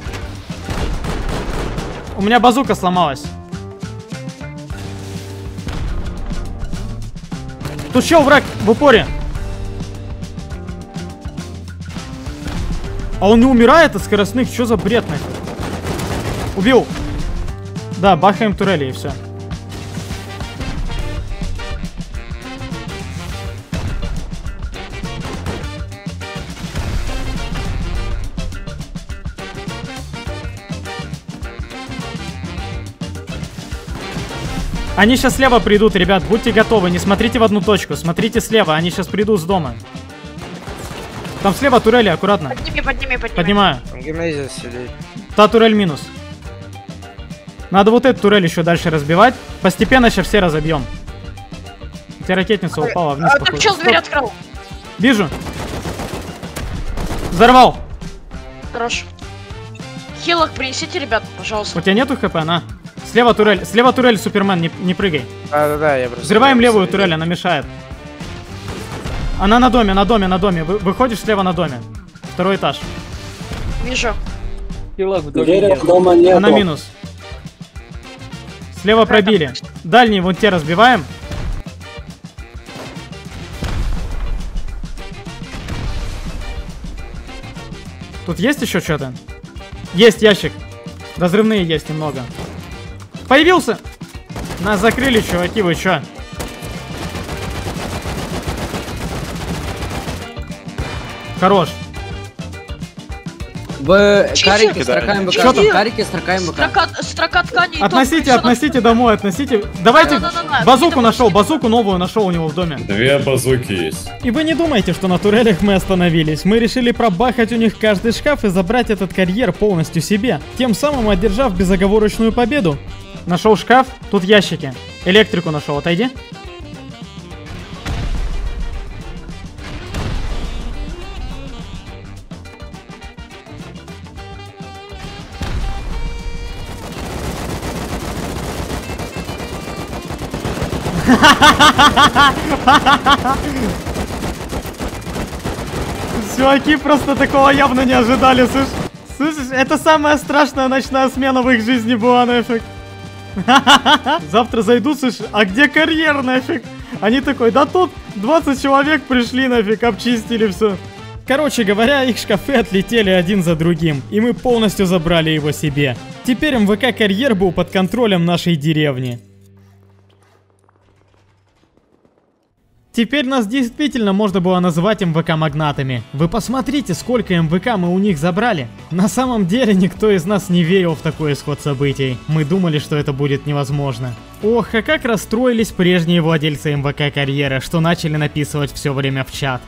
У меня базука сломалась. Тут чел, враг, в упоре. А он не умирает от скоростных, что за бред нахер? Убил. Да, бахаем турели и все. Они сейчас слева придут, ребят, будьте готовы, не смотрите в одну точку, смотрите слева, они сейчас придут с дома. Там слева турели, аккуратно. Подними, подними, подними. Поднимаю. Там гимназия сидит. Та турель минус. Надо вот эту турель еще дальше разбивать. Постепенно сейчас все разобьем. У тебя ракетница упала вниз. Там чел дверь открыл. Вижу. Взорвал. Хорош. Хилок принесите, ребят, пожалуйста. У тебя нету хп, на. Слева турель, Супермен, не прыгай. Да, я просто... Взрываем левую турель, она мешает. Она на доме. Выходишь слева на доме. Второй этаж. Вижу. Дерева дома нету. Она минус. Слева пробили. Дальние вон те разбиваем. Тут есть еще что-то? Есть ящик. Разрывные есть немного. Появился! Нас закрыли, чуваки, вы чё? Хорош. В карике строкаем БК. Что там? Карике строкаем БК. Строка ткани. Относите домой, относите. Давайте, базуку нашел, базуку новую нашел у него в доме. 2 базуки есть. И вы не думайте, что на турелях мы остановились. Мы решили пробахать у них каждый шкаф и забрать этот карьер полностью себе, тем самым одержав безоговорочную победу. Нашел шкаф, тут ящики. Электрику нашел, отойди. Чуваки просто такого явно не ожидали, слышишь, это самая страшная ночная смена в их жизни была, нафиг. Завтра зайду, слышь, а где карьер, нафиг? Они такой, да тут 20 человек пришли, нафиг, обчистили все. Короче говоря, их шкафы отлетели один за другим, и мы полностью забрали его себе. Теперь МВК карьер был под контролем нашей деревни. Теперь нас действительно можно было называть МВК-магнатами. Вы посмотрите, сколько МВК мы у них забрали. На самом деле, никто из нас не верил в такой исход событий. Мы думали, что это будет невозможно. Ох, а как расстроились прежние владельцы МВК-карьера, что начали написывать все время в чат.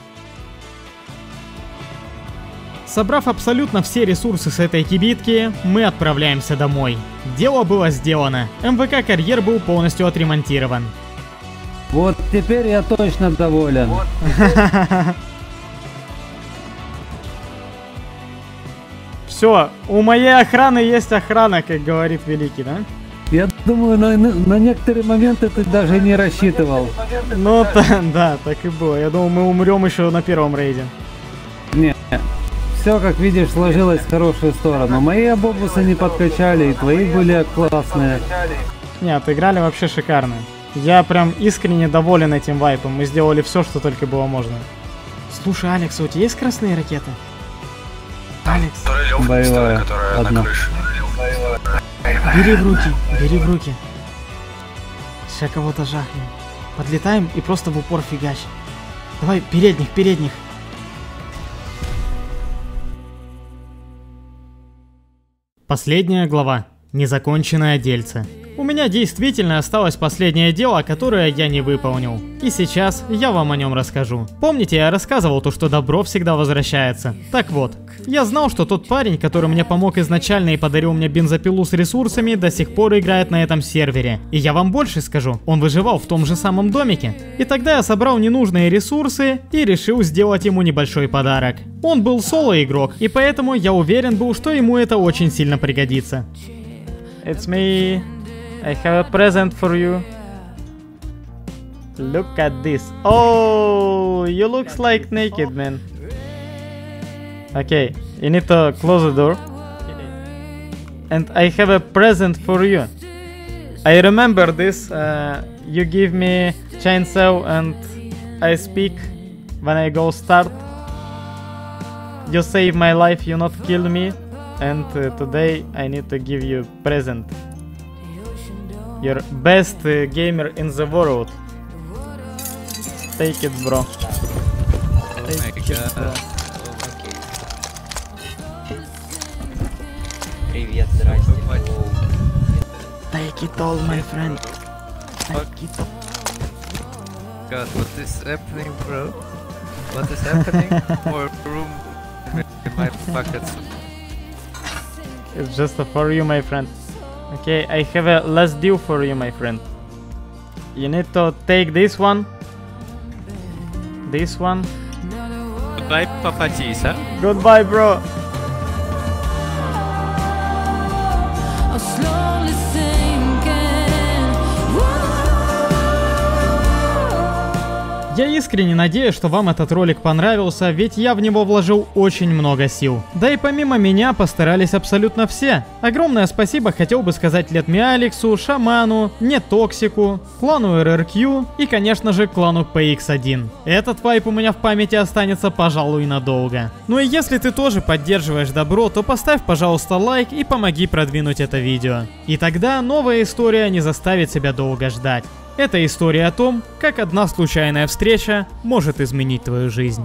Собрав абсолютно все ресурсы с этой кибитки, мы отправляемся домой. Дело было сделано. МВК-карьер был полностью отремонтирован. Вот теперь я точно доволен. Все, у моей охраны есть охрана, как говорит Великий, да? Я думаю, на некоторые моменты ты даже не рассчитывал. Ну да, так и было. Я думал, мы умрем еще на первом рейде. Не, все, как видишь, сложилось в хорошую сторону. Мои обобусы не подкачали, и твои были классные. Нет, играли вообще шикарно. Я прям искренне доволен этим вайпом. Мы сделали все, что только было можно. Слушай, Алекс, у тебя есть красные ракеты? Алекс. Боевая. которая одна. на крыше. Бери в руки, бери в руки. Сейчас кого-то жахнем. Подлетаем и просто в упор фигач. Давай, передних, передних. Последняя глава. Незаконченное дельце. У меня действительно осталось последнее дело, которое я не выполнил. И сейчас я вам о нем расскажу. Помните, я рассказывал то, что добро всегда возвращается? Так вот, я знал, что тот парень, который мне помог изначально и подарил мне бензопилу с ресурсами, до сих пор играет на этом сервере. И я вам больше скажу, он выживал в том же самом домике. И тогда я собрал ненужные ресурсы и решил сделать ему небольшой подарок. Он был соло-игрок, и поэтому я уверен был, что ему это очень сильно пригодится. It's me. I have a present for you. Look at this. Oh, you looks like naked, man. Okay, you need to close the door. And I have a present for you. I remember this. You give me chainsaw and I speak when I go start. You save my life, you not kill me. And today I need to give you a present. You're best gamer in the world. Take it, bro. Take it, bro. Привет, здрасте. Take it all, my friend. Take it all. God, what is happening, bro? What is happening? More room in my pockets. It's just for you, my friend. Okay, I have a last deal for you, my friend. You need to take this one. This one. Goodbye, Papa Tisa. Goodbye, bro. Я искренне надеюсь, что вам этот ролик понравился, ведь я в него вложил очень много сил. Да и помимо меня постарались абсолютно все. Огромное спасибо хотел бы сказать Летми Алексу, Шаману, Нетоксику, клану RRQ и, конечно же, клану PX1. Этот вайп у меня в памяти останется, пожалуй, надолго. Ну и если ты тоже поддерживаешь добро, то поставь, пожалуйста, лайк и помоги продвинуть это видео. И тогда новая история не заставит себя долго ждать. Это история о том, как одна случайная встреча может изменить твою жизнь.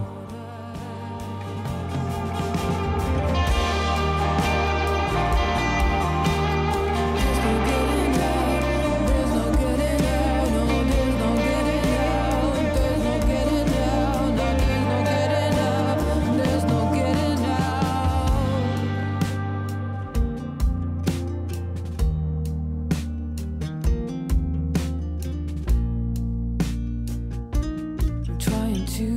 Trying to